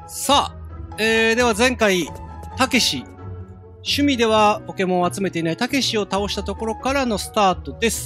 さあ、では前回、たけし。趣味ではポケモンを集めていないたけしを倒したところからのスタートです。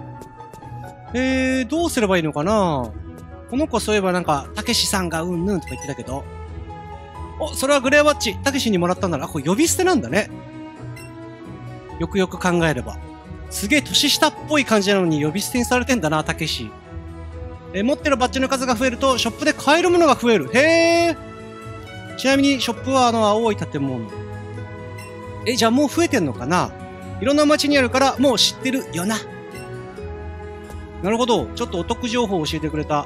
どうすればいいのかな？この子そういえばなんか、たけしさんがうんぬんとか言ってたけど。お、それはグレーワッチ。たけしにもらったんだな。これ呼び捨てなんだね。よくよく考えれば。すげえ年下っぽい感じなのに呼び捨てにされてんだな、たけし。持ってるバッジの数が増えると、ショップで買えるものが増える。へー。ちなみに、ショップは青い建物。じゃあもう増えてんのかな？いろんな街にあるから、もう知ってるよな。なるほど。ちょっとお得情報を教えてくれた。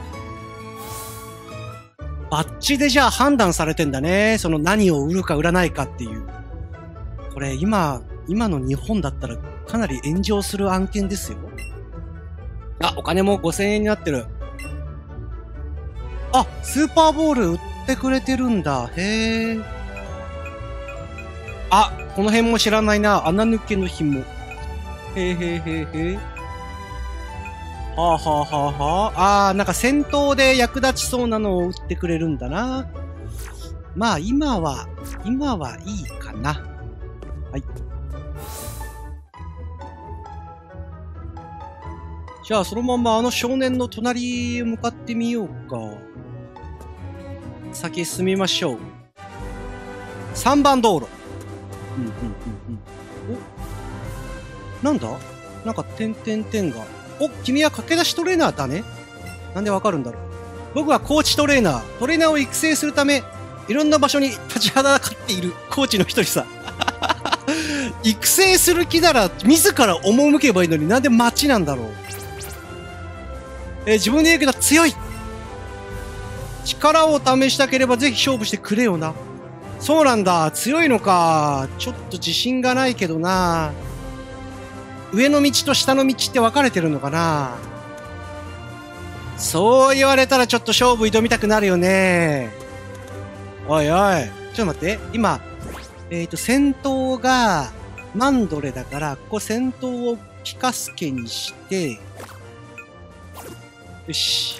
バッジでじゃあ判断されてんだね。その何を売るか売らないかっていう。これ今の日本だったらかなり炎上する案件ですよ。あ、お金も5000円になってる。あ、スーパーボール売ってくれてるんだ。へー。あ、この辺も知らないな。穴抜けの紐。へーへーへーへー。はあはあはあはあ。なんか戦闘で役立ちそうなのを売ってくれるんだな。まあ今はいいかな。はい。じゃあそのまま少年の隣へ向かってみようか。先進みましょう。3番道路。お、なんだ？なんか点々が。お、君は駆け出しトレーナーだね。なんでわかるんだろう。僕はコーチトレーナー。トレーナーを育成するため、いろんな場所に立ちはだかっているコーチの一人さ。育成する気なら自ら赴けばいいのになんで街なんだろう。自分で言うけど強い。力を試したければぜひ勝負してくれよな。そうなんだ。強いのか。ちょっと自信がないけどな。上の道と下の道って分かれてるのかな。そう言われたらちょっと勝負挑みたくなるよね。おいおい。ちょっと待って。今、戦闘がマンドレだから、ここ戦闘をピカスケにして、よし。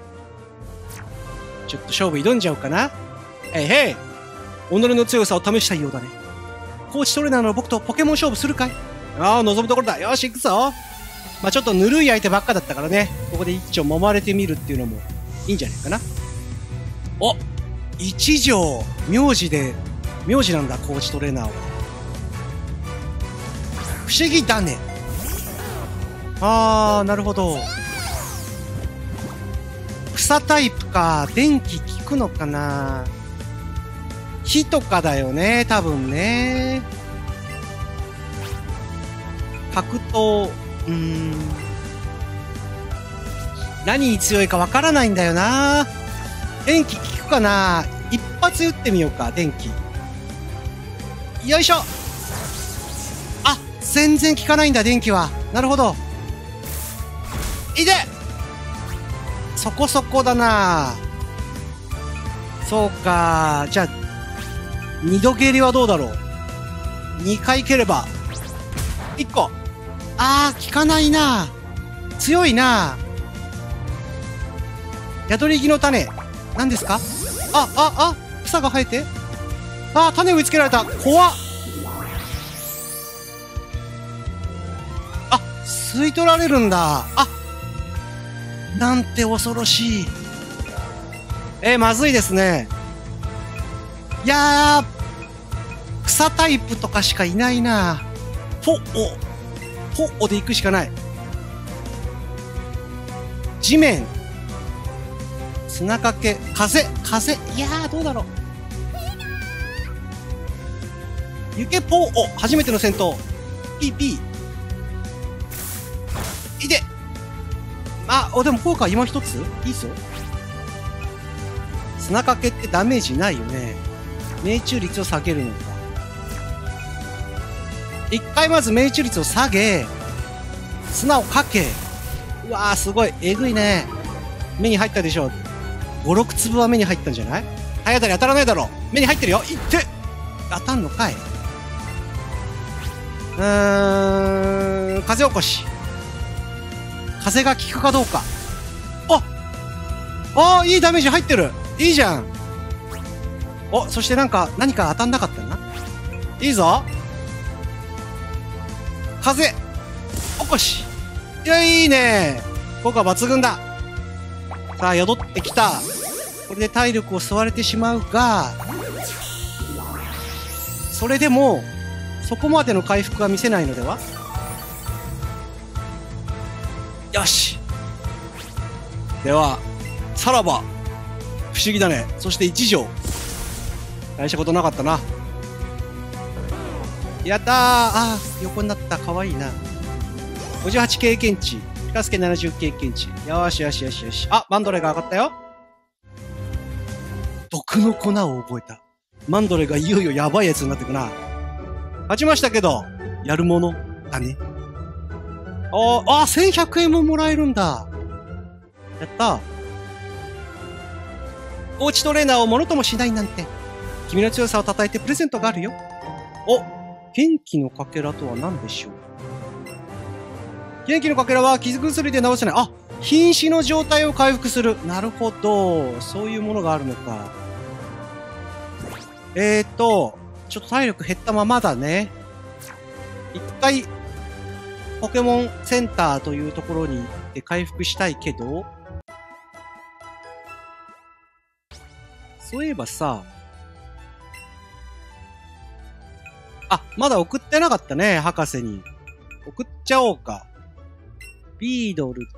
ちょっと勝負挑んじゃおうかな。へいへい。己の強さを試したいようだね。コーチトレーナーの僕とポケモン勝負するかい？ああ、望むところだ。よし、行くぞ。まあちょっとぬるい相手ばっかだったからね。ここで一丁揉まれてみるっていうのもいいんじゃないかな。お、一条、名字なんだ、コーチトレーナーは。不思議だね。あー、なるほど。草タイプか。電気効くのかな。火とかだよね、多分ね。格闘、何に強いかわからないんだよな。電気効くかな。一発撃ってみようか、電気。よいしょ。あ、全然効かないんだ、電気は。なるほど。いで！そこそこだな。そうか。じゃあ、二度蹴りはどうだろう。2回蹴れば。1個。あー、効かないな。強いな。宿り木の種。何ですか？草が生えて？種植え付けられた。怖っ。吸い取られるんだ。なんて恐ろしい。まずいですね。いやー、草タイプとかしかいないな。ポッで行くしかない。地面。砂かけ。風。いやー、どうだろう。行けポー。初めての戦闘。ピー。いで。でも効果今一ついいぞ。砂かけってダメージないよね。命中率を下げるのか。一回まず命中率を下げ、砂をかけ。うわー、すごい。えぐいね。目に入ったでしょ。5、6粒は目に入ったんじゃない？体当たり当たらないだろ。目に入ってるよ。いって！当たんのかい？風起こし。風が効くかどうか。いいダメージ入ってる。いいじゃん。 お、そして何か当たんなかったな。いいぞ。風おこし。いや、いいね。効果抜群だ。さあ、宿ってきた。これで体力を吸われてしまうが、それでも、そこまでの回復は見せないのでは？よし。では、さらば。不思議だね。そして一条。大したことなかったな。やったー。あー、横になった。かわいいな。58経験値。ピカスケ70経験値。よしよしよしよし。あ、マンドレが上がったよ。毒の粉を覚えた。マンドレがいよいよやばいやつになってくな。勝ちましたけど、やるものだね。1100円ももらえるんだ。やった。コーチトレーナーをものともしないなんて。君の強さを称えてプレゼントがあるよ。お、元気のかけらとは何でしょう。元気のかけらは傷薬で治せない。あ、瀕死の状態を回復する。なるほど。そういうものがあるのか。ちょっと体力減ったままだね。一回、ポケモンセンターというところに行って回復したいけど、そういえばさ、あ、まだ送ってなかったね、博士に。送っちゃおうか。ビードル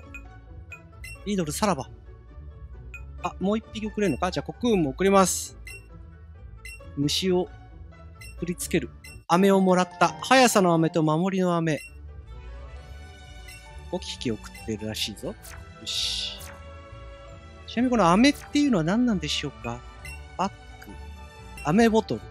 さらば。あ、もう一匹送れるのか？じゃあコクーンも送ります。虫を振りつける。飴をもらった。速さの飴と守りの飴。5匹送ってるらしいぞ。よし。ちなみにこの飴っていうのは何なんでしょうか？バッグ。飴ボトル。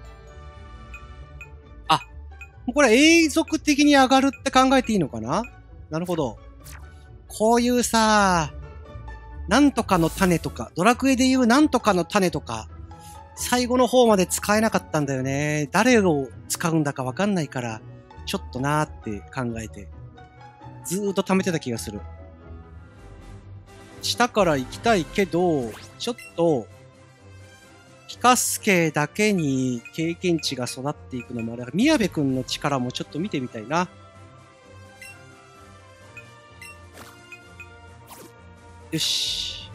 あ、これ永続的に上がるって考えていいのかな？なるほど。こういうさ、なんとかの種とか、ドラクエでいうなんとかの種とか、最後の方まで使えなかったんだよね。誰を使うんだかわかんないから、ちょっとなーって考えて、ずーっと貯めてた気がする。下から行きたいけど、ちょっと、ピカスケだけに経験値が育っていくのもあれだから、宮部くんの力もちょっと見てみたいな。よし。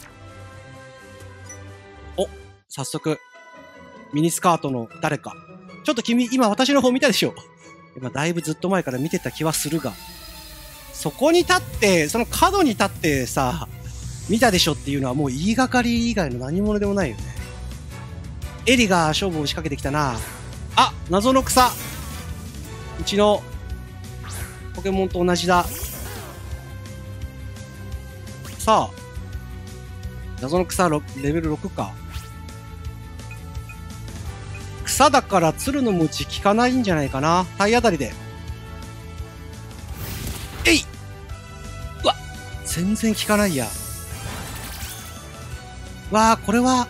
お、早速、ミニスカートの誰か。ちょっと君、今私の方見たでしょ。今だいぶずっと前から見てた気はするが。そこに立って、その角に立ってさ、見たでしょっていうのはもう言いがかり以外の何者でもないよね。エリが勝負を仕掛けてきたな。あ、謎の草。うちのポケモンと同じだ。さあ、謎の草レベル6か。草だから鶴の鞭効かないんじゃないかな。体当たりで。えいうわ、全然効かないや。わあ、これは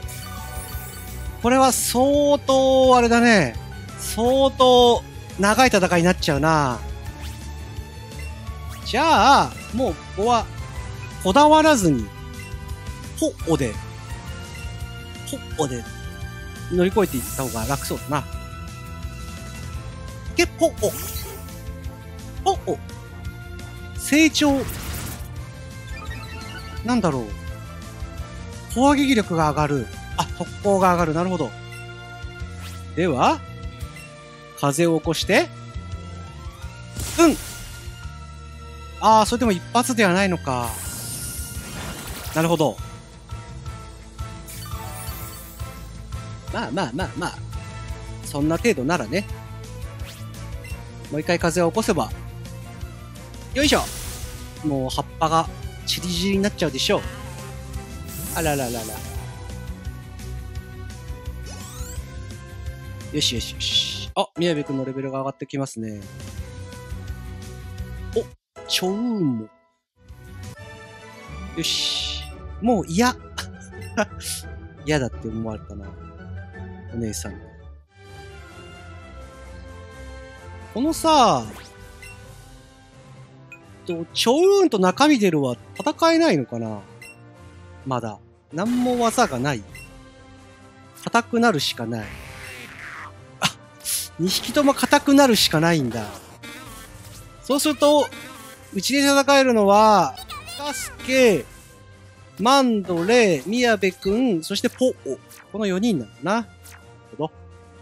相当、あれだね。相当、長い戦いになっちゃうな。じゃあ、もう、ここは、こだわらずに、ほっおで、乗り越えていった方が楽そうだな。ほっお。成長。なんだろう。攻撃力が上がる。あ、特攻が上がる。なるほど。では、風を起こして、ああ、それでも一発ではないのか。なるほど。まあ。そんな程度ならね。もう一回風を起こせば。よいしょ。もう葉っぱがチリチリになっちゃうでしょう。あらららら。よし。あ、宮部くんのレベルが上がってきますね。お、チョウーンも。よし。もう嫌だって思われたな。お姉さん。このさ、チョウーンと中身出るは戦えないのかな？まだ。なんも技がない。 硬くなるしかない。あ、2匹とも硬くなるしかないんだ。そうすると、うちで戦えるのは、カスケ、マンドレ、宮部くん、そしてポオ。この4人なんだな。なるほど。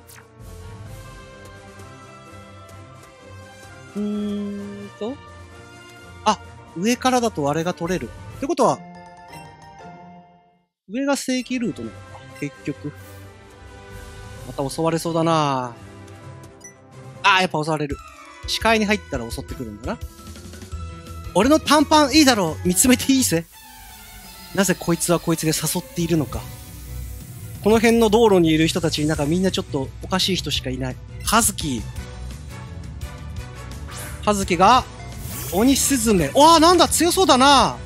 あ、上からだとあれが取れる。ってことは、上が正規ルートなのか、結局。また襲われそうだな。あー、やっぱ襲われる。視界に入ったら襲ってくるんだな。俺の短パンいいだろう。見つめていいぜ。なぜこいつはこいつで誘っているのか。この辺の道路にいる人たちなんかみんなちょっとおかしい人しかいない。葉月。葉月が、鬼スズメ。わあ、なんだ、強そうだな。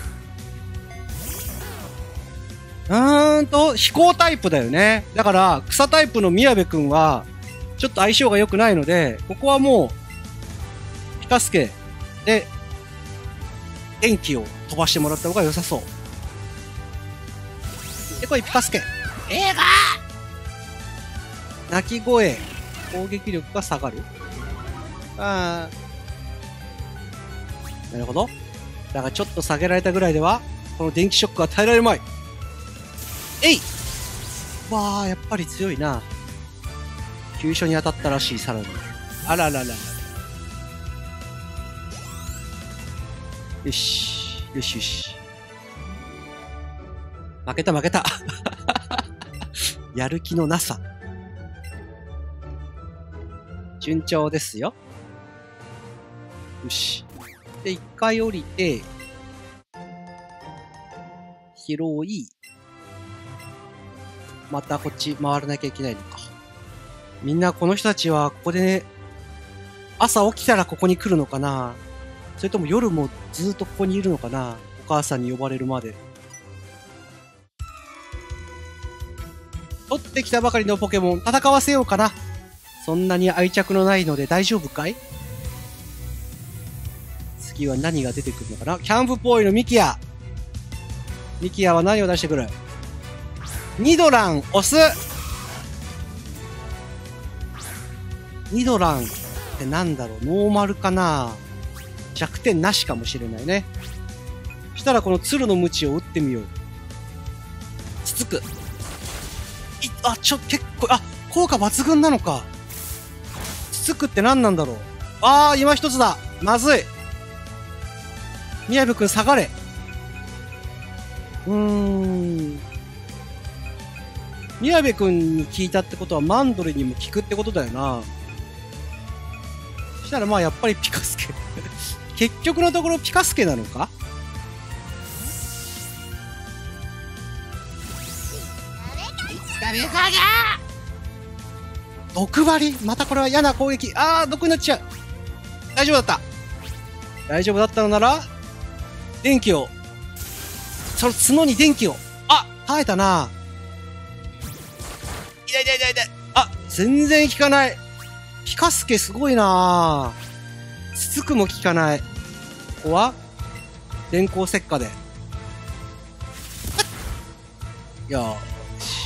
飛行タイプだよね。だから、草タイプの宮部くんは、ちょっと相性が良くないので、ここはもう、ピカスケで、電気を飛ばしてもらった方が良さそう。で、これピカスケ。映画鳴き声、攻撃力が下がる。あー。なるほど。だからちょっと下げられたぐらいでは、この電気ショックは耐えられまい。えい！わー、やっぱり強いな。急所に当たったらしい、さらに。あらららら。よし。よしよし。負けた負けた。やる気のなさ。順調ですよ。よし。で、一回降りて、拾い、またこっち回らなきゃいけないのか。みんなこの人たちはここでね、朝起きたらここに来るのかな？それとも夜もずっとここにいるのかな？お母さんに呼ばれるまで。取ってきたばかりのポケモン、戦わせようかな。そんなに愛着のないので大丈夫かい？次は何が出てくるのかな？キャンプボーイのミキヤ。ミキヤは何を出してくる？ニドラン、押す。ニドランってなんだろう？ノーマルかな？弱点なしかもしれないね。そしたらこの鶴の鞭を打ってみよう。つつく。結構、効果抜群なのか。つつくって何なんだろう。今一つだ。まずい。宮部くん下がれ。宮部くんに聞いたってことはマンドレにも聞くってことだよな。そしたらまあやっぱりピカスケ。結局のところピカスケなのか？毒針？またこれは嫌な攻撃。毒になっちゃう。大丈夫だった。大丈夫だったのなら、電気を。その角に電気を。耐えたな。痛い痛い痛い痛い。全然効かない。ピカスケすごいな。つつくも効かない。ここは電光石火で。よーし。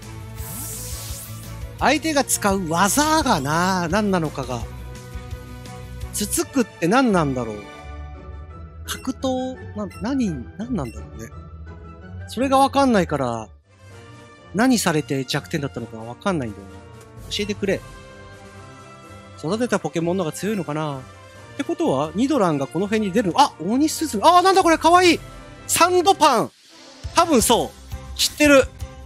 相手が使う技が何なのかが。つつくって何なんだろう。格闘、何なんだろうね。それがわかんないから、何されて弱点だったのかわかんないんだよね。教えてくれ。育てたポケモンの方が強いのかな？ってことは、ニドランがこの辺に出るの？鬼スズメ。なんだこれかわいい。サンドパン。多分そう。知ってる。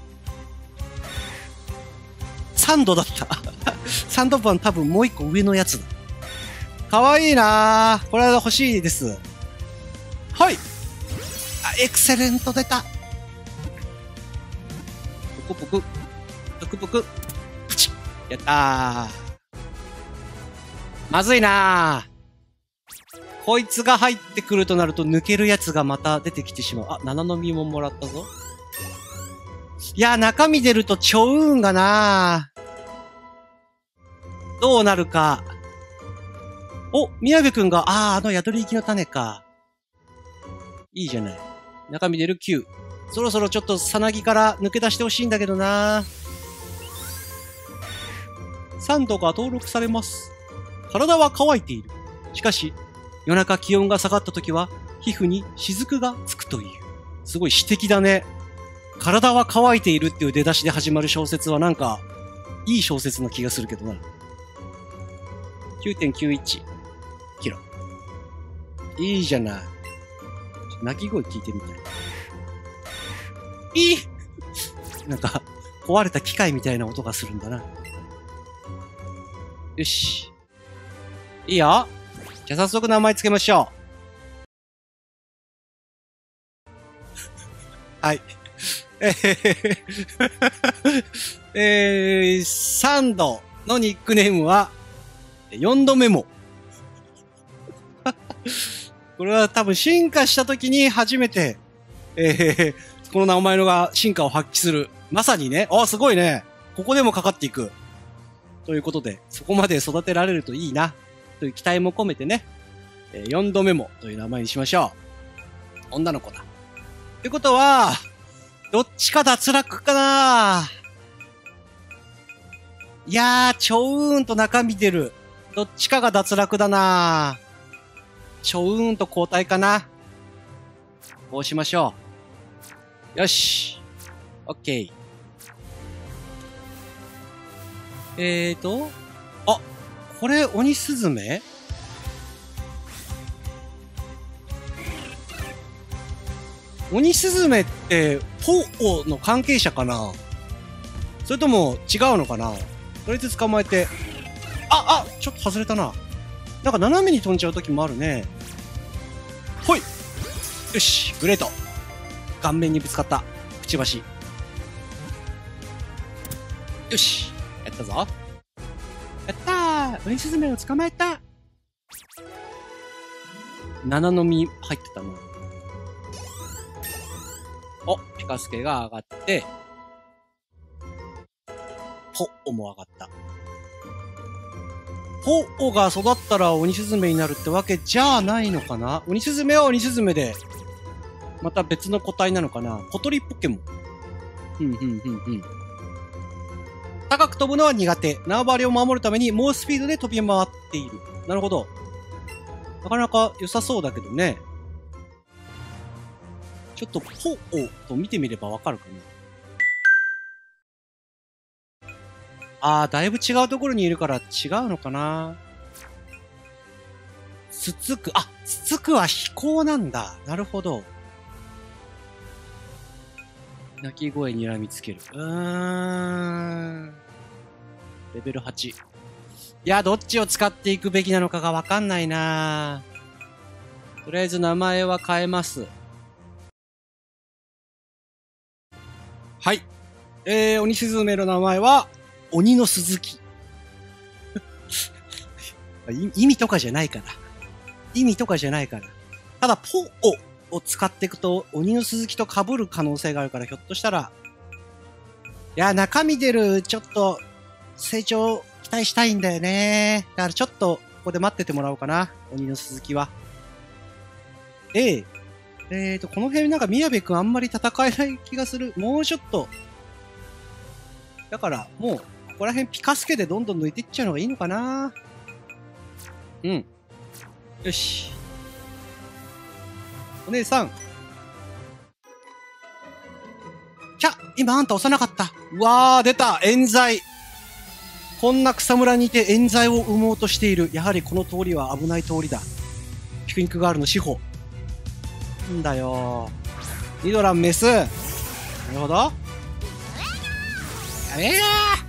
サンドだった。サンドパン多分もう一個上のやつだ。かわいいなぁ。これは欲しいです。はい。エクセレント出た。ポクポク。ポクポク。プチッ。やったー。まずいなぁ。こいつが入ってくるとなると抜けるやつがまた出てきてしまう。7の実ももらったぞ。いや、中身出ると超運がなぁ。どうなるか。宮部くんが、宿り行きの種か。いいじゃない。中身出る9。そろそろちょっとさなぎから抜け出してほしいんだけどな。 3度が登録されます。体は乾いている。しかし、夜中気温が下がった時は、皮膚に雫がつくという。すごい詩的だね。体は乾いているっていう出だしで始まる小説はなんか、いい小説な気がするけどな。9.91 キロ。いいじゃない。鳴き声聞いてみたい。いいなんか、壊れた機械みたいな音がするんだな。よし。いいよ。じゃあ早速名前つけましょう。はい。3度のニックネームは、4度メモ。これは多分進化した時に初めて、この名前のが進化を発揮する。まさにね、あ、すごいね。ここでもかかっていく。ということで、そこまで育てられるといいな。という期待も込めてね、4度メモという名前にしましょう。女の子だ。ってことは、どっちか脱落かないやー、チョウーンと中身出る。どっちかが脱落だなチョウーンと交代かな。こうしましょう。よし。オッケー。あ、これ、鬼スズメ？鬼スズメって、ポオの関係者かな？それとも違うのかな？とりあえず捕まえて。ちょっと外れたな。なんか斜めに飛んじゃう時もあるね。ほい！よし、グレート。顔面にぶつかった。くちばし。よし、やったぞ。やったー！鬼スズメを捕まえた！ 7 の実入ってたな。お、ピカスケが上がって、ポッオも上がった。ポッオが育ったら鬼スズメになるってわけじゃないのかな？鬼スズメは鬼スズメで、また別の個体なのかな？小鳥ポケモン。高く飛ぶのは苦手。縄張りを守るために猛スピードで飛び回っている。なるほど。なかなか良さそうだけどね。ちょっとポッオと見てみればわかるかな。だいぶ違うところにいるから違うのかな。つつく。つつくは飛行なんだ。なるほど。鳴き声にらみつける。レベル8。いや、どっちを使っていくべきなのかがわかんないな。とりあえず名前は変えます。はい。鬼スズメの名前は、鬼の鈴木。意味とかじゃないから。ただ、ポオを使っていくと、鬼の鈴木と被る可能性があるから、ひょっとしたら、いや、中身出る、ちょっと、成長期待したいんだよね。だからちょっと、ここで待っててもらおうかな。鬼の鈴木は。この辺なんか宮部くんあんまり戦えない気がする。もうちょっと。だから、もう、ここら辺ピカスケでどんどん抜いていっちゃうのがいいのかな。うん。よし。お姉さん。今あんた押さなかった。うわー、出た冤罪。こんな草むらにいて冤罪を生もうとしている。やはりこの通りは危ない通りだ。ピクニックガールの司法。なんだよー。ニドランメス。なるほど。やめーな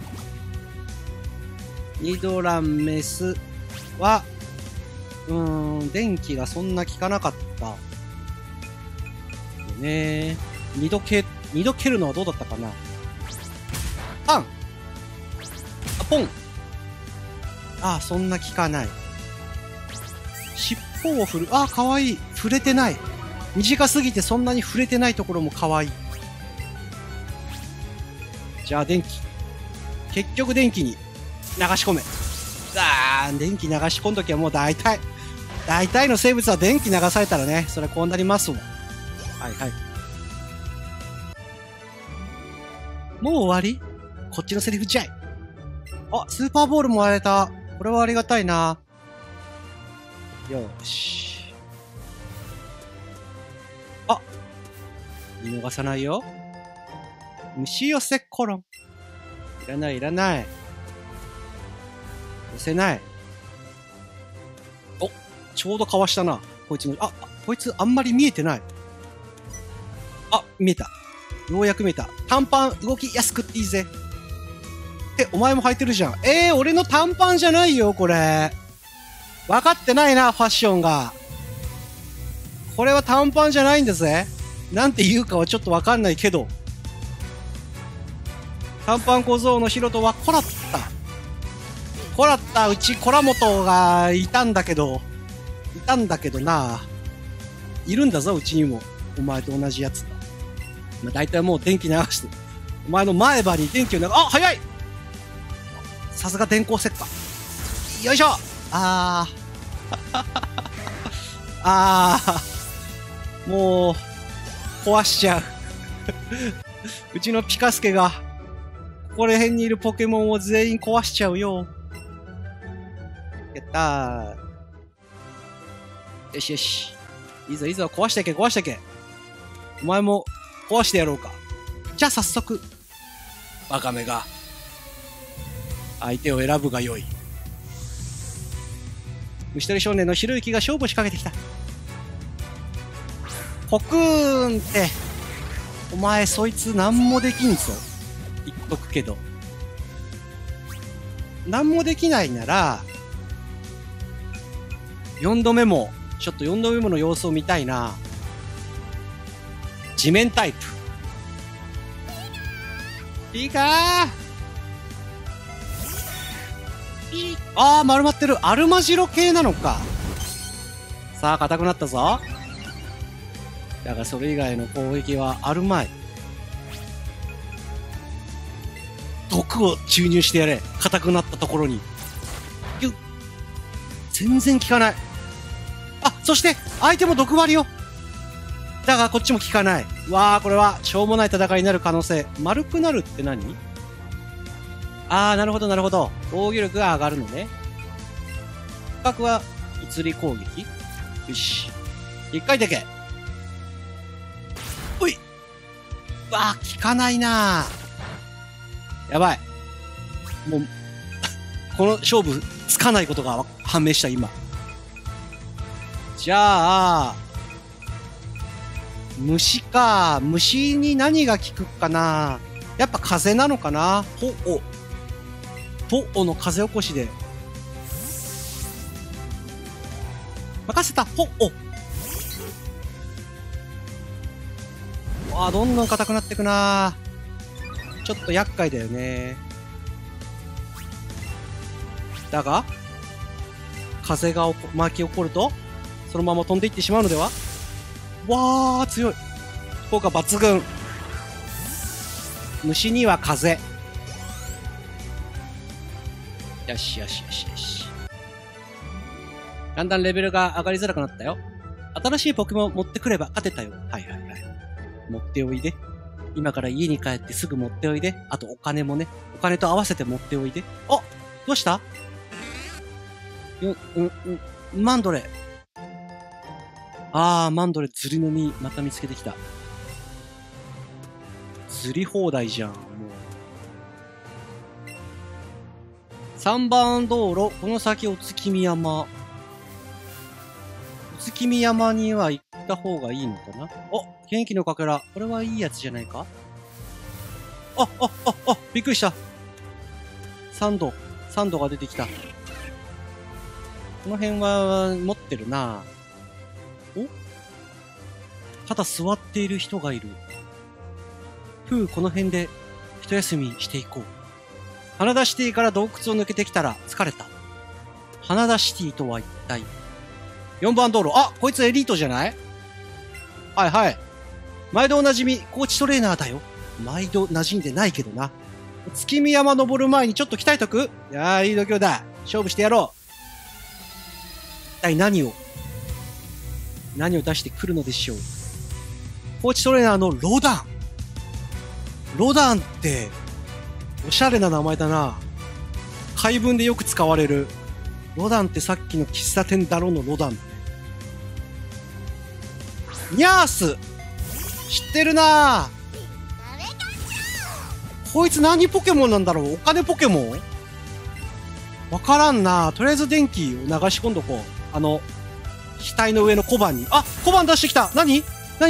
ー。ニドランメスは、電気がそんな効かなかった。ね二度蹴るのはどうだったかな。ポン。そんな効かない。尻尾を振る。かわいい。触れてない。短すぎてそんなに触れてないところもかわいい。じゃあ電気。結局電気に流し込め。電気流し込んどきはもう大体の生物は電気流されたらね、それはこうなりますもん。はいはい。もう終わり？こっちのセリフじゃい。 あ、スーパーボールもらえた。これはありがたいな。よーし。あ、見逃さないよ。虫寄せコロン。いらない、いらない。寄せない。お、ちょうどかわしたな。こいつの、こいつあんまり見えてない。あ、見えた。ようやく見えた。短パン動きやすくっていいぜ。お前も履いてるじゃん。俺の短パンじゃないよ、これ。分かってないな、ファッションが。これは短パンじゃないんだぜ。なんて言うかはちょっと分かんないけど。短パン小僧のヒロトはコラった。コラった、うちコラモトがいたんだけどな。いるんだぞ、うちにも。お前と同じやつが。まあ、大体もう電気流して。お前の前歯に電気を流す。あ、早い！さすが電光石火。よいしょ！もう、壊しちゃう。うちのピカスケが、ここら辺にいるポケモンを全員壊しちゃうよ。やったー。よしよし。いいぞいいぞ、壊していけ、壊していけ。お前も壊してやろうか。じゃあ早速、バカめが、相手を選ぶがよい。虫取り少年のひろゆきが勝負しかけてきた。コクーンって、お前そいつなんもできんぞ。言っとくけど。なんもできないなら、4度目も、ちょっと4度目もの様子を見たいな。地面タイプ。いいかー、丸まってる。アルマジロ系なのか。さあ、硬くなったぞ。だがそれ以外の攻撃はあるまい。毒を注入してやれ。硬くなったところに。全然効かない。そして相手も毒割りよ。だがこっちも効かない。わあ、これはしょうもない戦いになる可能性。丸くなるって何？なるほどなるほど。防御力が上がるのね。価格は移り攻撃。よし。一回だけ。おい。効かないな。やばい。もう、この勝負つかないことが判明した今。じゃあ、虫か。虫に何が効くかな。やっぱ風なのかな。ポの風起こしで。任せた。どんどん硬くなってくな。ちょっと厄介だよね。だが、風が巻き起こると、そのまま飛んでいってしまうのでは？わー、強い。効果抜群。虫には風。よしよしよしよし。だんだんレベルが上がりづらくなったよ。新しいポケモン持ってくれば勝てたよ。はいはいはい。持っておいで。今から家に帰ってすぐ持っておいで。あとお金もね。お金と合わせて持っておいで。どうした？マンドレ。マンドレ釣りの実また見つけてきた。釣り放題じゃん、もう。3番道路、この先お月見山。お月見山には行った方がいいのかな？元気のかけら。これはいいやつじゃないか？びっくりした。サンドが出てきた。この辺は持ってるな。ただ座っている人がいる。この辺で一休みしていこう。花田シティから洞窟を抜けてきたら疲れた。花田シティとは一体。4番道路。こいつエリートじゃない？はいはい。毎度おなじみ、コーチトレーナーだよ。毎度馴染んでないけどな。月見山登る前にちょっと鍛えとく？いやー、いい度胸だ。勝負してやろう。一体何を出してくるのでしょう。コーチトレーナーのロダン。ロダンって、おしゃれな名前だな。 回文でよく使われる。ロダンってさっきの喫茶店だろのロダン。ニャース知ってるなぁ。こいつ何ポケモンなんだろう。お金ポケモンわからんなぁ。とりあえず電気を流し込んどこう。額の上の小判に。あ、小判出してきた。何小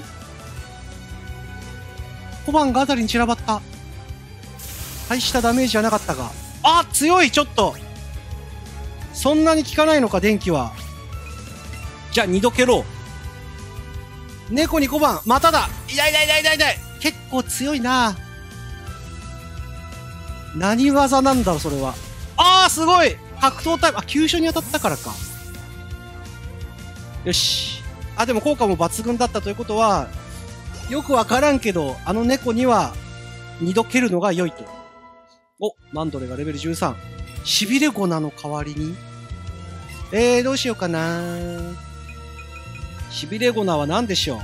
判があたりに散らばった。大したダメージはなかったが。あ、強いちょっと。そんなに効かないのか、電気は。じゃあ、二度蹴ろう。猫に小判。まただ。痛い。結構強いな。何技なんだろう、それは。あー、すごい格闘タイプ。あ、急所に当たったからか。よし。あ、でも効果も抜群だったということは、よくわからんけど、あの猫には、二度蹴るのが良いと。お、マンドレがレベル13。しびれ粉の代わりにどうしようかな。しびれ粉は何でしょう。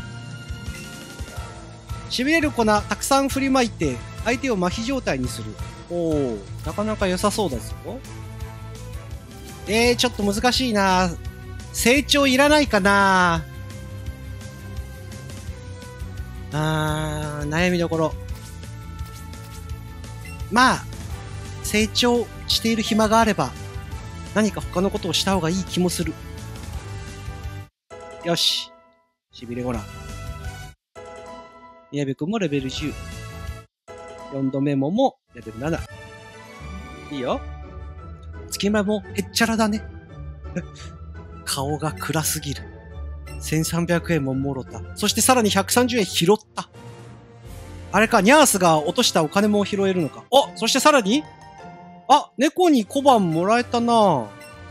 しびれる粉たくさん振りまいて、相手を麻痺状態にする。おー、なかなか良さそうだぞ。ちょっと難しいな。成長いらないかな。悩みどころ。まあ、成長している暇があれば、何か他のことをした方がいい気もする。よし。しびれごらん。宮部くんもレベル10。4度目もレベル7。いいよ。月間もへっちゃらだね。顔が暗すぎる。1300円ももろた。そしてさらに130円拾った。あれか、ニャースが落としたお金も拾えるのか。お、そしてさらにあ、猫に小判もらえたな。お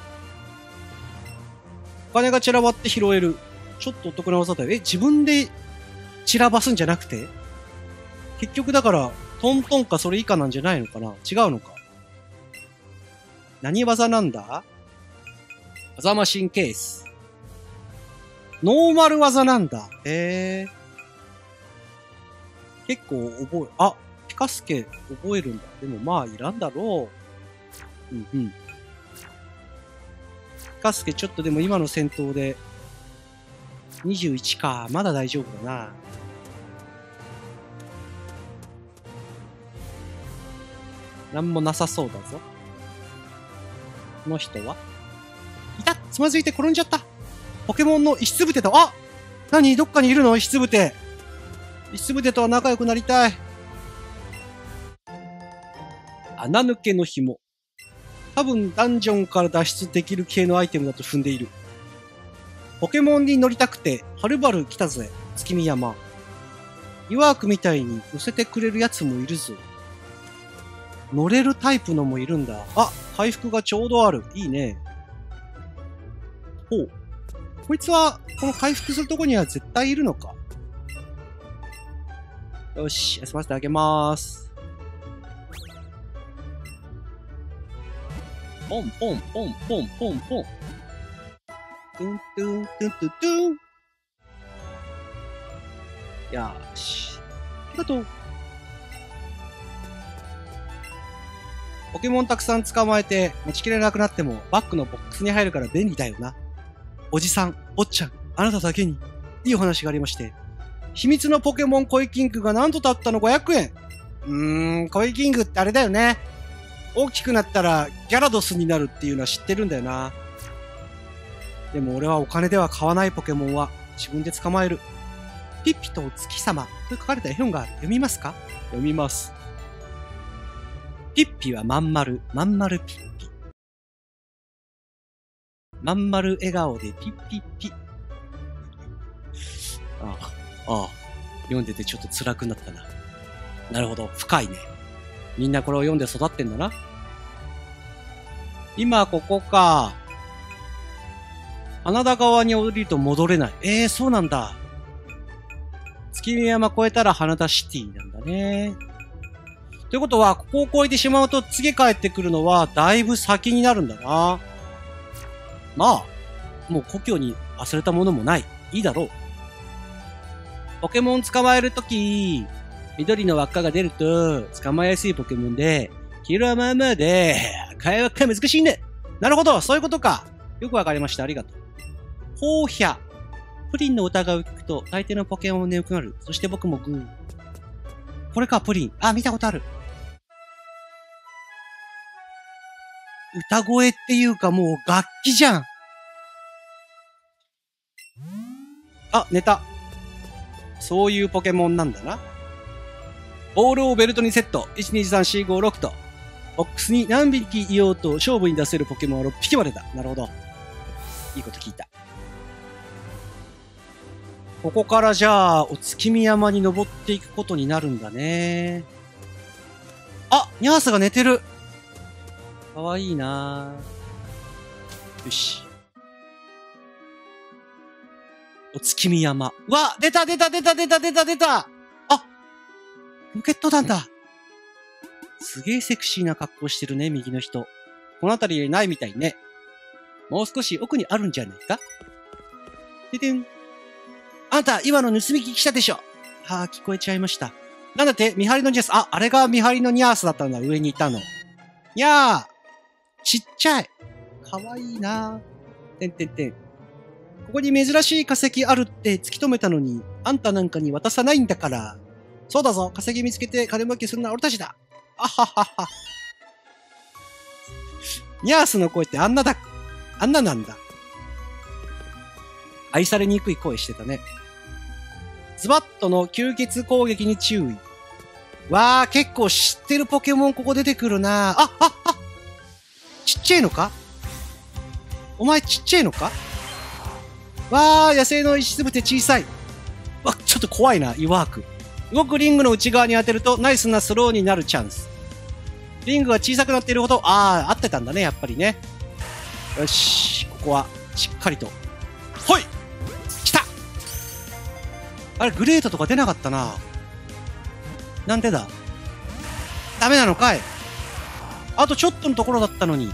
金が散らばって拾える。ちょっとお得な技だよ。自分で散らばすんじゃなくて結局だから、トントンかそれ以下なんじゃないのかな。違うのか。何技なんだ？技マシンケース。ノーマル技なんだ。結構ピカスケ覚えるんだ。でもまあいらんだろう。ピカスケちょっとでも今の戦闘で21か。まだ大丈夫だな。なんもなさそうだぞ。この人はいた！つまずいて転んじゃった。ポケモンの石つぶてと、何？どっかにいるの？石つぶて。石つぶてとは仲良くなりたい。穴抜けの紐。多分ダンジョンから脱出できる系のアイテムだと踏んでいる。ポケモンに乗りたくて、はるばる来たぜ、月見山。イワークみたいに乗せてくれるやつもいるぞ。乗れるタイプのもいるんだ。回復がちょうどある。いいね。ほう。こいつは、この回復するとこには絶対いるのか。よし、休ませてあげまーす。ポンポンポンポンポンポン。トゥントゥントゥントゥントゥン。よーし。ありがとう。ポケモンたくさん捕まえて持ちきれなくなってもバッグのボックスに入るから便利だよな。おじさん、おっちゃん、あなただけにいいお話がありまして。秘密のポケモンコイキングがなんとたったの500円。コイキングってあれだよね。大きくなったらギャラドスになるっていうのは知ってるんだよな。でも俺はお金では買わないポケモンは自分で捕まえる。ピッピとお月様と書かれた絵本がある。読みますか？読みます。ピッピはまん丸ピッピ。まん丸笑顔でピッピッピ。読んでてちょっと辛くなったな。なるほど、深いね。みんなこれを読んで育ってんだな。今ここか。花田川に降りると戻れない。そうなんだ。月見山越えたら花田シティなんだね。ということは、ここを越えてしまうと次帰ってくるのはだいぶ先になるんだな。まあ、もう故郷に忘れたものもない。いいだろう。ポケモン捕まえるとき、緑の輪っかが出ると捕まえやすいポケモンで、黄色はまあまあで、 会話が難しいね。なるほど、そういうことか。よくわかりました。ありがとう。ホーヒャ。プリンの歌を聞くと、大抵のポケモンも眠くなる。そして僕もグー。これか、プリン。あ、見たことある。歌声っていうかもう楽器じゃん。あ、寝た。そういうポケモンなんだな。ボールをベルトにセット。1、2、3、4、5、6と。ボックスに何匹いようと勝負に出せるポケモンは6匹までだ。なるほど。いいこと聞いた。ここからじゃあ、お月見山に登っていくことになるんだね。あ、ニャースが寝てる。かわいいなぁ。よし。お月見山。うわ、出たあ、ロケット弾だ。すげえセクシーな格好してるね、右の人。この辺りにないみたいね。もう少し奥にあるんじゃないか？ででん。あんた、今の盗み聞きしたでしょ。はあ、聞こえちゃいました。なんだって見張りのニャース。あ、あれが見張りのニャースだったんだ、上にいたの。にゃー。ちっちゃい。かわいいなぁ。ここに珍しい化石あるって突き止めたのに、あんたなんかに渡さないんだから。そうだぞ、化石見つけて金儲けするのは俺たちだ。あははは。ニャースの声ってあんななんだ。愛されにくい声してたね。ズバットの吸血攻撃に注意。わー、結構知ってるポケモンここ出てくるなあ。ちっちゃいのか？お前ちっちゃいのか？わー、野生の石つぶて小さい。わ、ちょっと怖いな、イワーク。動くリングの内側に当てるとナイスなスローになるチャンス。リングが小さくなっているほど、合ってたんだね、やっぱりね。よし、ここはしっかりと。ほい！来た！あれ、グレートとか出なかったな。なんでだ？ダメなのかい？あとちょっとのところだったのに。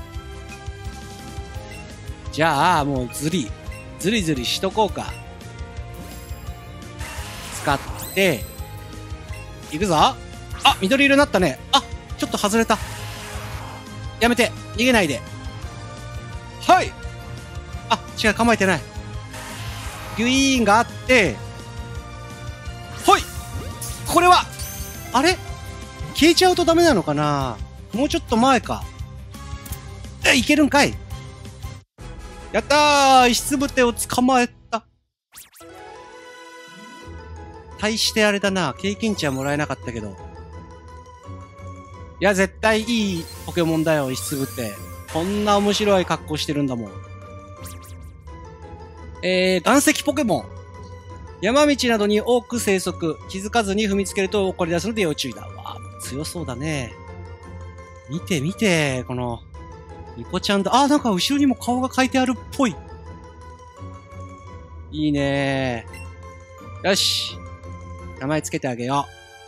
じゃあ、もうずりしとこうか。使って、いくぞ。あ、緑色になったね。あ、ちょっと外れた。やめて、逃げないで。はい。あ、違う、構えてない。ギュイーンがあって、ほい！これは、あれ？消えちゃうとダメなのかな？もうちょっと前か。いけるんかい？やったー！石つぶてを捕まえた。大してあれだな。経験値はもらえなかったけど。いや、絶対いいポケモンだよ、石つぶて。こんな面白い格好してるんだもん。岩石ポケモン。山道などに多く生息。気づかずに踏みつけると怒り出すので要注意だ。わあ、強そうだね。見て、この、ニコちゃんだ。あ、なんか後ろにも顔が書いてあるっぽい。いいねー。よし。名前つけてあげよ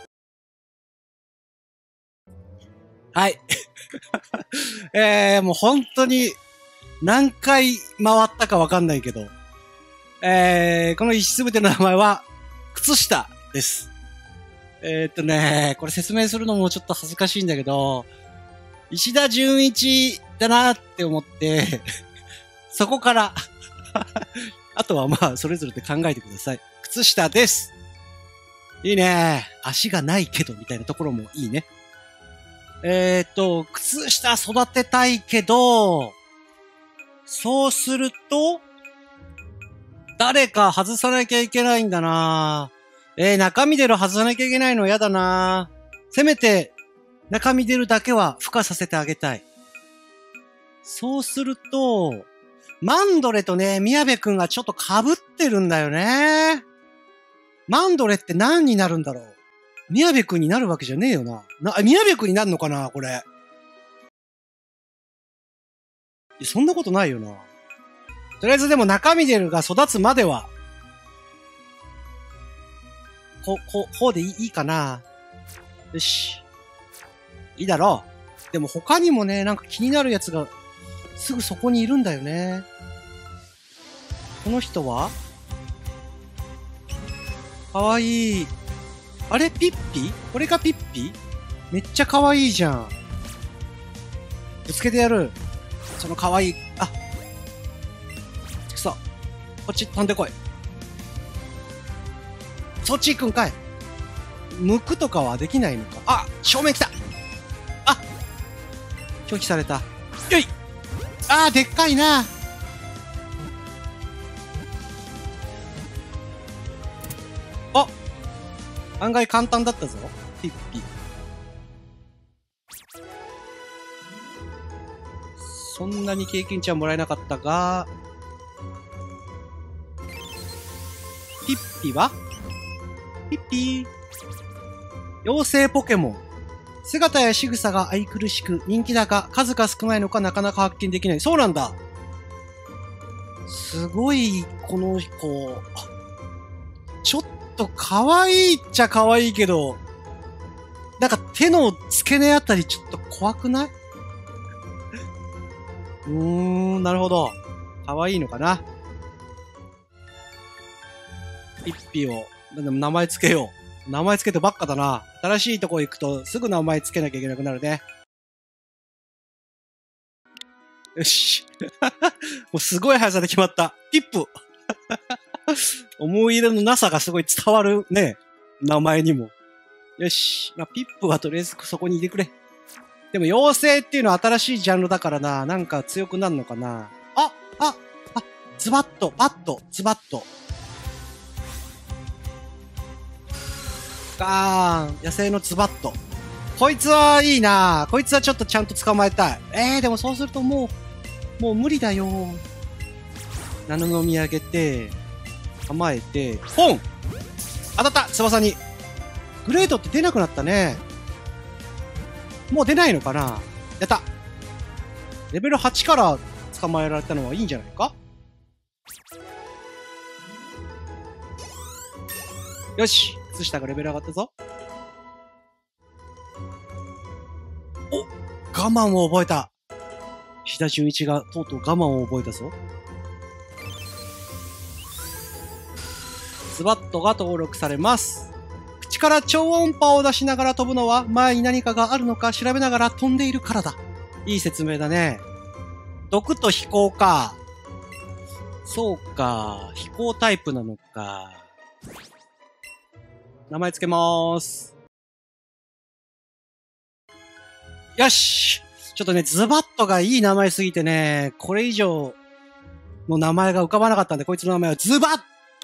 う。はい。もう本当に何回回ったかわかんないけど。この石つぶての名前は、靴下です。これ説明するのもちょっと恥ずかしいんだけど、石田純一だなって思って、そこから、あとはまあ、それぞれで考えてください。靴下です。いいね。足がないけど、みたいなところもいいね。靴下育てたいけど、そうすると、誰か外さなきゃいけないんだな。中身出る外さなきゃいけないの嫌だな。せめて、中身出るだけは孵化させてあげたい。そうすると、マンドレとね、宮部くんがちょっと被ってるんだよね。マンドレって何になるんだろう。宮部くんになるわけじゃねえよな。宮部くんになるのかなこれ。そんなことないよな。とりあえずでも中身出るが育つまでは、こうでいいかな。よし。いいだろう。でも他にもね、なんか気になるやつがすぐそこにいるんだよね。この人はかわいい。あれピッピ？これがピッピ？めっちゃかわいいじゃん。 ぶつけてやる。その可愛い、あ、くそ。こっち飛んでこい。そっち行くんかい。剥くとかはできないのか。あ、正面来た。あ、拒否された。よい。あー、でっかいな。あ、案外簡単だったぞ。ピッピ。そんなに経験値はもらえなかったが、ピッピはピッピー。妖精ポケモン。姿や仕草が愛くるしく人気だが数が少ないのかなかなか発見できない。そうなんだ。すごい、この子。ちょっと可愛いっちゃ可愛いけど、なんか手の付け根あたりちょっと怖くない？なるほど。可愛いのかな。ピッピを、名前つけよう。名前つけてばっかだな。新しいとこ行くとすぐ名前つけなきゃいけなくなるね。よし。もうすごい速さで決まった。ピップ。思い入れのなさがすごい伝わるね。名前にも。よし。まあ、ピップはとりあえずそこにいてくれ。でも妖精っていうのは新しいジャンルだからな。なんか強くなるのかな。ズバッと、ズバッと。ガーン。野生のズバッと。こいつはいいな。こいつはちょっとちゃんと捕まえたい。でもそうするともう無理だよ。ナノの見上げて、構えて、ポン！当たった！翼に。グレートって出なくなったね。もう出ないのかな？やった！レベル8から捕まえられたのはいいんじゃないか？よし！靴下がレベル上がったぞ。お！我慢を覚えた。石田純一がとうとう我慢を覚えたぞ。ズバットが登録されます。口から超音波を出しながら飛ぶのは前に何かがあるのか調べながら飛んでいるからだ。いい説明だね。毒と飛行か。そうか。飛行タイプなのか。名前つけまーす。よし！ちょっとね、ズバットがいい名前すぎてね、これ以上の名前が浮かばなかったんで、こいつの名前はズバッ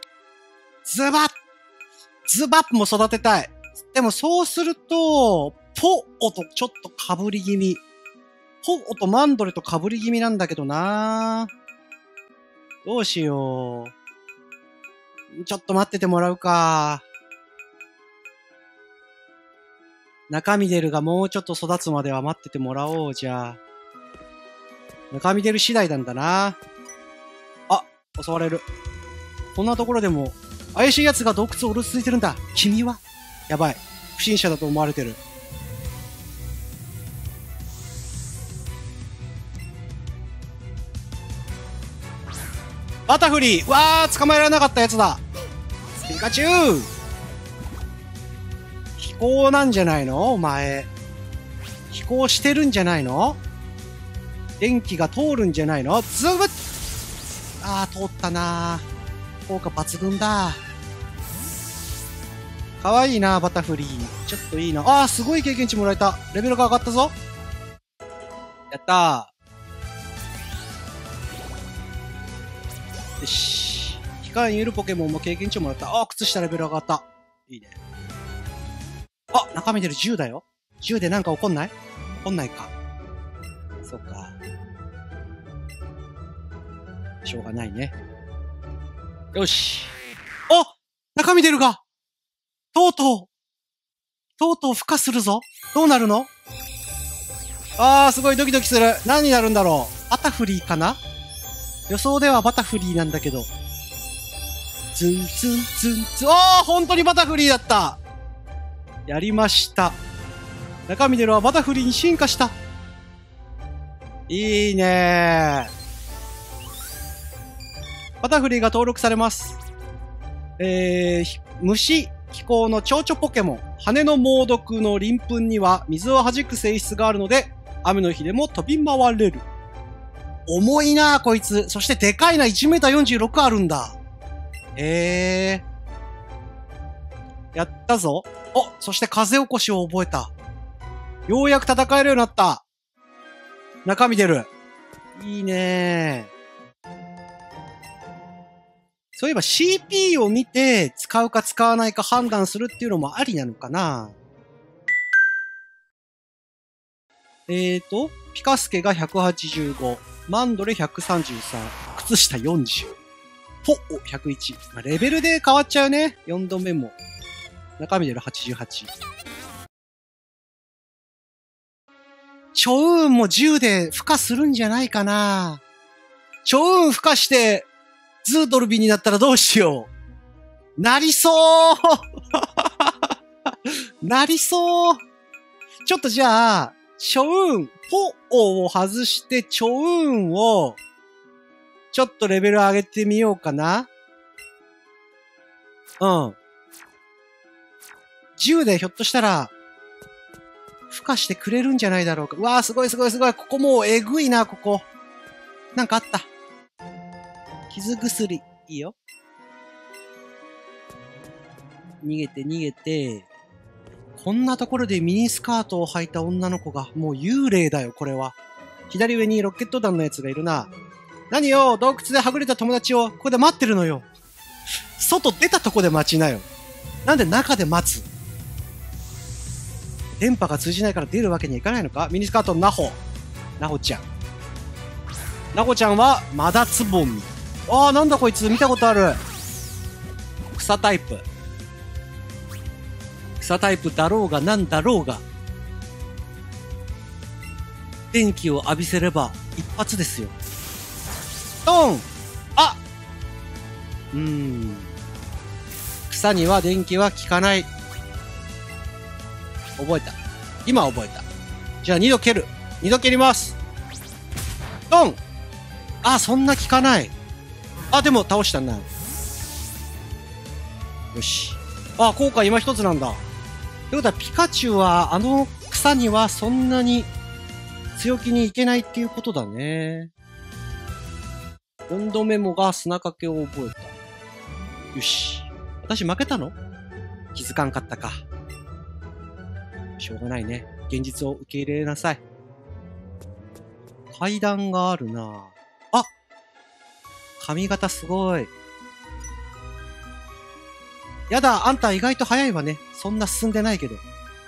も育てたい。でもそうすると、ポオとちょっと被り気味。ポオとマンドレと被り気味なんだけどな。どうしよう。ちょっと待っててもらうか。中身出るがもうちょっと育つまでは待っててもらおう、じゃあ。中身出る次第なんだな。あ、襲われる。こんなところでも、怪しい奴が洞窟をうろついてるんだ。君はやばい。不審者だと思われてる。バタフリー！わー、捕まえられなかったやつだ。ピカチュウ！飛行なんじゃないの？お前。飛行してるんじゃないの？電気が通るんじゃないの？ズブッ！通ったなー。効果抜群だ。かわいいな、バタフリー。ちょっといいな。すごい経験値もらえた。レベルが上がったぞ。やったー。よし。期間いるポケモンも経験値もらった。靴下レベル上がった。いいね。中身出る10だよ。10でなんか起こんない？起こんないか。そうか。しょうがないね。よし。中身出るがとうとう孵化するぞ。どうなるの？すごいドキドキする。何になるんだろう。バタフリーかな？予想ではバタフリーなんだけど。ズンズンズンズン。本当にバタフリーだった。やりました。中身出るはバタフリーに進化した。いいねー。バタフリーが登録されます。虫、気候の蝶々ポケモン、羽の猛毒の鱗粉には水を弾く性質があるので、 雨の日でも飛び回れる。重いなこいつ。そしてでかいな。1m46 あるんだ。やったぞ。お、そして風起こしを覚えた。ようやく戦えるようになった。中身出る。いいねそういえば CP を見て使うか使わないか判断するっていうのもありなのかな。ピカスケが185、マンドレ133、靴下40、ポッ101。まあ、レベルで変わっちゃうね。4度目も。中身出る88。チョウーンも10で孵化するんじゃないかな。チョウーン孵化して、ズードルビになったらどうしよう。なりそうなりそう。ちょっとじゃあ、チョウーン、ポオを外して、チョウーンを、ちょっとレベル上げてみようかな。うん。10でひょっとしたら、孵化してくれるんじゃないだろうか。うわー、すごいすごいすごい。ここもうえぐいな、ここ。なんかあった。傷薬。いいよ。逃げて逃げて。こんなところでミニスカートを履いた女の子が、もう幽霊だよ、これは。左上にロケット弾のやつがいるな。何よ、洞窟ではぐれた友達を、ここで待ってるのよ。外出たとこで待ちなよ。なんで中で待つ？電波が通じないから出るわけにはいかないのか？ミニスカートのナホちゃん。ナホちゃんは、マダツボミ。あー、なんだこいつ、見たことある。草タイプ。草タイプだろうがなんだろうが。電気を浴びせれば、一発ですよ。ドン！あ！草には電気は効かない。覚えた。今覚えた。じゃあ2度蹴る。2度蹴ります。ドン！あ、そんな効かない。あ、でも倒したな。よし。あ、効果今一つなんだ。ということはピカチュウはあの草にはそんなに強気にいけないっていうことだね。4度目もが砂かけを覚えた。よし。私負けたの？気づかんかったか。しょうがないね。現実を受け入れなさい。階段があるな。あ！髪型すごい。やだ、あんた意外と早いわね。そんな進んでないけど。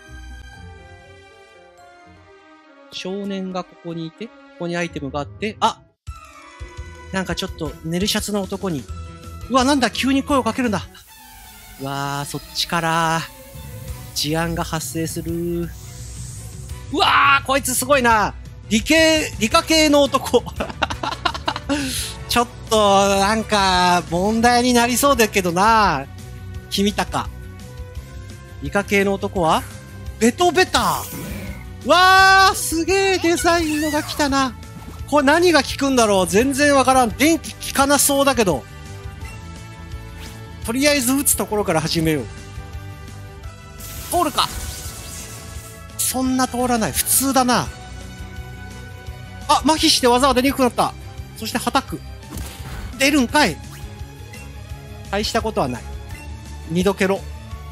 少年がここにいて、ここにアイテムがあって、あ！なんかちょっと寝るシャツの男に。うわ、なんだ、急に声をかけるんだ。うわー、そっちから、事案が発生する。うわー、こいつすごいな。理科系の男。ちょっと、なんか、問題になりそうだけどな。君たか。理科系の男はベトベタ。わー、すげーデザインのが来たな。これ何が効くんだろう？全然わからん。電気効かなそうだけど。とりあえず撃つところから始めよう。通るか？そんな通らない。普通だな。あ、麻痺して技は出にくくなった。そして、はたく。出るんかい。大したことはない。二度蹴ろ。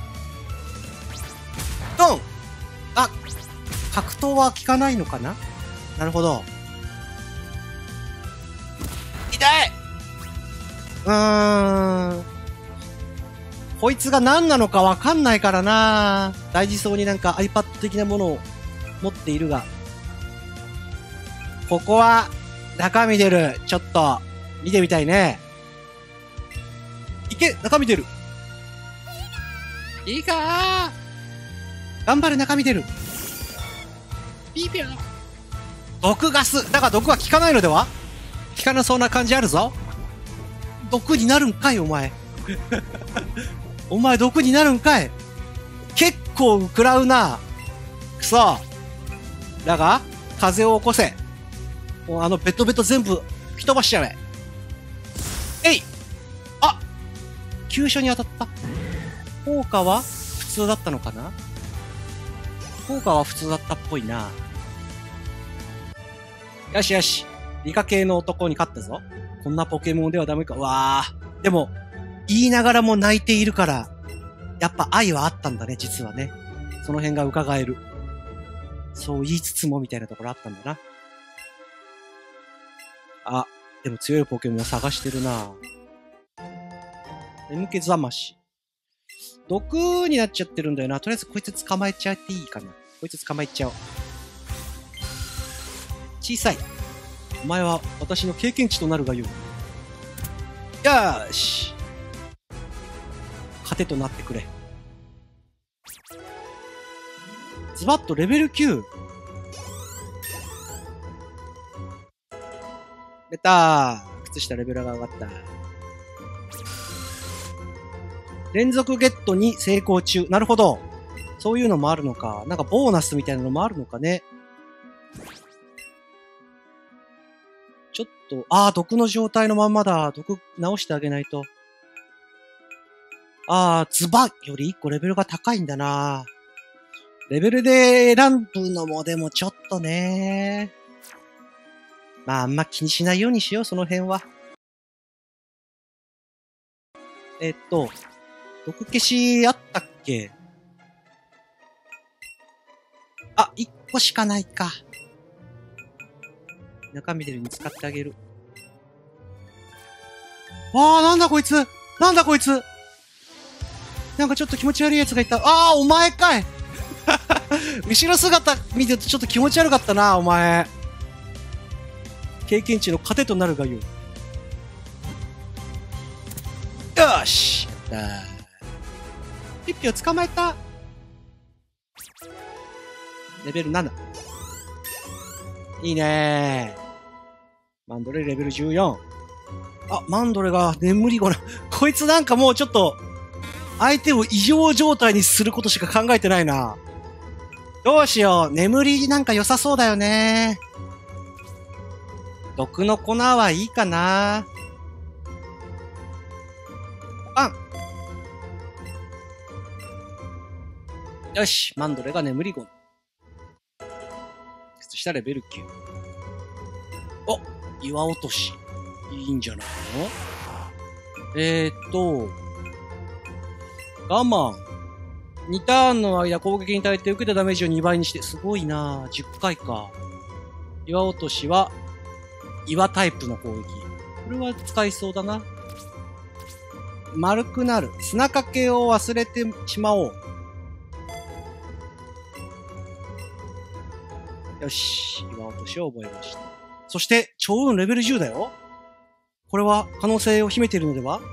ドン！あ、格闘は効かないのかな？なるほど。痛い！こいつが何なのかわかんないからな。大事そうになんか iPad 的なものを持っているが。ここは、中身出る。ちょっと、見てみたいね。いけ！中身出る。いいかー。頑張れ、中身出る。ピーピャー。毒ガス。だが毒は効かないのでは？効かなそうな感じあるぞ。毒になるんかい、お前。お前毒になるんかい。結構食らうな。くそ。だが、風を起こせ。もうベトベト全部吹き飛ばしちゃえ。えい！あ！急所に当たった。効果は普通だったのかな？効果は普通だったっぽいな。 よしよし。理科系の男に勝ったぞ。こんなポケモンではダメか。わー。でも、言いながらも泣いているから、やっぱ愛はあったんだね、実はね。その辺が伺える。そう言いつつもみたいなところあったんだな。あ、でも強いポケモンを探してるな。眠気ざまし。毒になっちゃってるんだよな。とりあえずこいつ捕まえちゃっていいかな。こいつ捕まえちゃおう。小さい。お前は私の経験値となるがよい。よーし。糧となってくれ。ズバッとレベル9。出たー。靴下レベルが上がった。連続ゲットに成功中。なるほど。そういうのもあるのか。なんかボーナスみたいなのもあるのかね。ちょっと、毒の状態のまんまだ。毒直してあげないと。ズバより1個レベルが高いんだな。レベルで選ぶのもでもちょっとね。まああんま気にしないようにしよう、その辺は。毒消しあったっけ？1個しかないか。中身でるに使ってあげる。なんだこいつなんだこいつなんかちょっと気持ち悪い奴がいた。お前かい後ろ姿見てるとちょっと気持ち悪かったな、お前。経験値の糧となるがよい。よーしやったー。ピッピを捕まえた。レベル7。いいねー。マンドレレベル14。マンドレが眠りごな。こいつなんかもうちょっと、相手を異常状態にすることしか考えてないな。どうしよう。眠りなんか良さそうだよね。毒の粉はいいかな。よし、マンドレが眠りごな。そしたらレベル9。岩落とし。いいんじゃないの？我慢。2ターンの間攻撃に対して受けたダメージを2倍にして、すごいなぁ。10回か。岩落としは、岩タイプの攻撃。これは使いそうだな。丸くなる。砂かけを忘れてしまおう。よし。岩落としを覚えました。そして、超運レベル10だよ。これは可能性を秘めているのでは？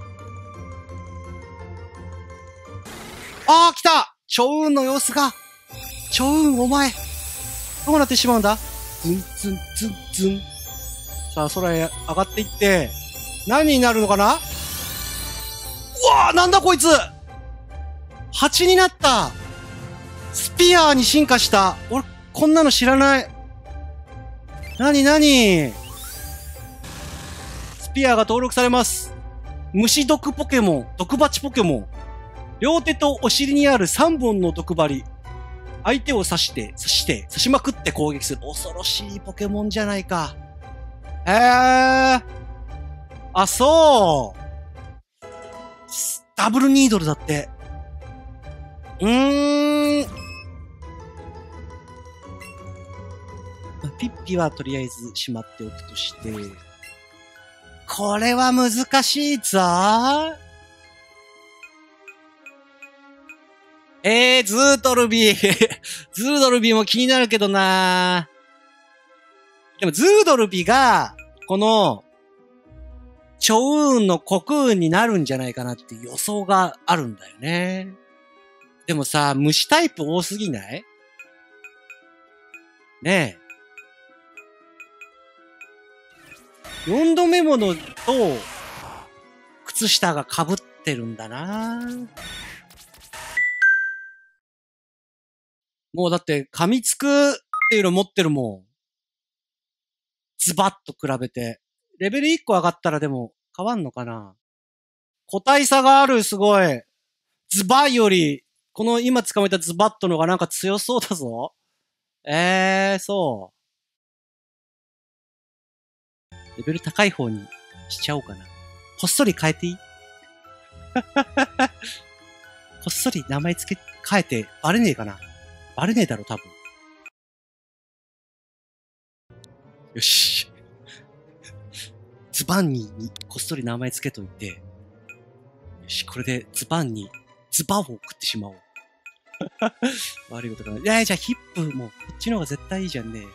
来た！超運の様子が！超運お前！どうなってしまうんだ？ズンズンズンズン。さあ、空へ上がっていって、何になるのかな？なんだこいつ！ 8 になった！スピアーに進化した！俺、こんなの知らない。なにスピアーが登録されます。虫毒ポケモン、毒蜂ポケモン。両手とお尻にある3本の毒針。相手を刺しまくって攻撃する。恐ろしいポケモンじゃないか。そう。ダブルニードルだって。ピッピはとりあえずしまっておくとして。これは難しいぞー。ズートルビー。ズートルビーも気になるけどなー。でもズートルビーが、この、超運の国運になるんじゃないかなっていう予想があるんだよね。でもさ、虫タイプ多すぎない？ねえ。4度目ものと、靴下が被ってるんだな。もうだって噛みつくっていうの持ってるもん。ズバッと比べて。レベル1個上がったらでも変わんのかな？個体差がある、すごい。ズバより、この今捕まえたズバッとのがなんか強そうだぞ。そう。 レベル高い方にしちゃおうかな。こっそり変えていい？こっそり名前変えてバレねえかな？バレねえだろ、多分。よし。ズバンニーにこっそり名前つけといて、よし、これでズバンにズバを送ってしまおう。悪いことかな。いや、じゃあヒップもこっちの方が絶対いいじゃんね。よ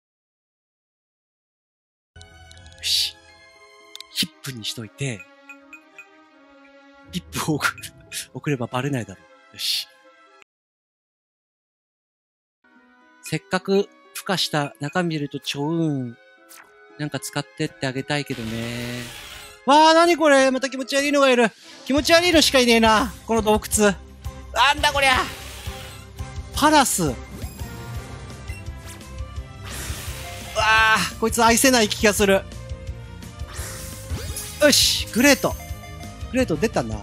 し。ヒップにしといて、ヒップを送ればバレないだろう。よし。せっかく孵化した中身見ると超運なんか使ってってあげたいけどね。わあ、なにこれ、また気持ち悪いのがいる。気持ち悪いのしかいねえな、この洞窟。なんだこりゃ。パラス。わあ、こいつ愛せない気がする。よし、グレート。グレート出たな。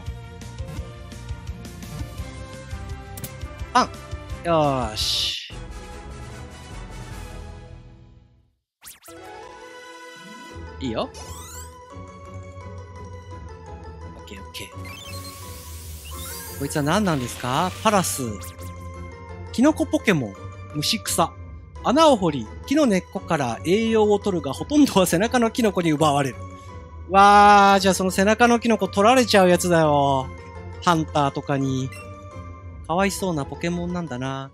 パン。よーし。いいよ。オッケーオッケー。こいつは何なんですか？パラス。キノコポケモン。虫草。穴を掘り、木の根っこから栄養を取るが、ほとんどは背中のキノコに奪われる。わー、じゃあその背中のキノコ取られちゃうやつだよ。ハンターとかに。かわいそうなポケモンなんだな。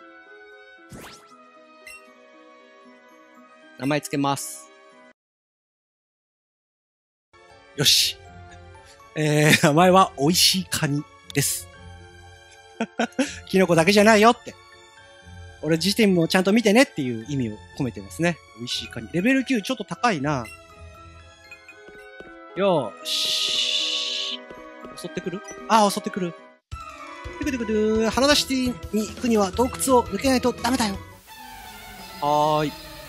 名前つけます。よし。名前は美味しいカニです。キノコだけじゃないよって。俺自身もちゃんと見てねっていう意味を込めてますね。美味しいカニ。レベル9ちょっと高いな。よーし。襲ってくる？ああ、襲ってくる。てくてくる。花田シティに行くには洞窟を抜けないとダメだよ。はーい。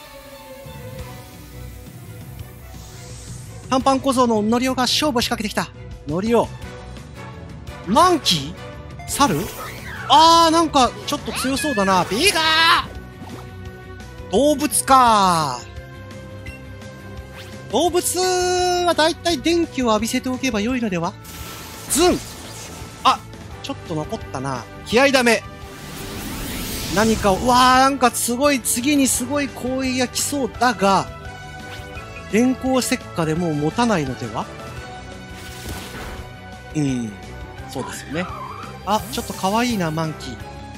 パンパン小僧のノリオが勝負仕掛けてきた。ノリオ。マンキー？猿？あー、なんかちょっと強そうだな。ビーガー！動物かー。動物はだいたい電気を浴びせておけば良いのでは？ズン！あ、ちょっと残ったな。気合いだめ。何かを、うわー、なんかすごい、次にすごい攻撃が来そうだが、電光石火でもう持たないのでは？そうですよね。あ、ちょっと可愛いな、マンキー。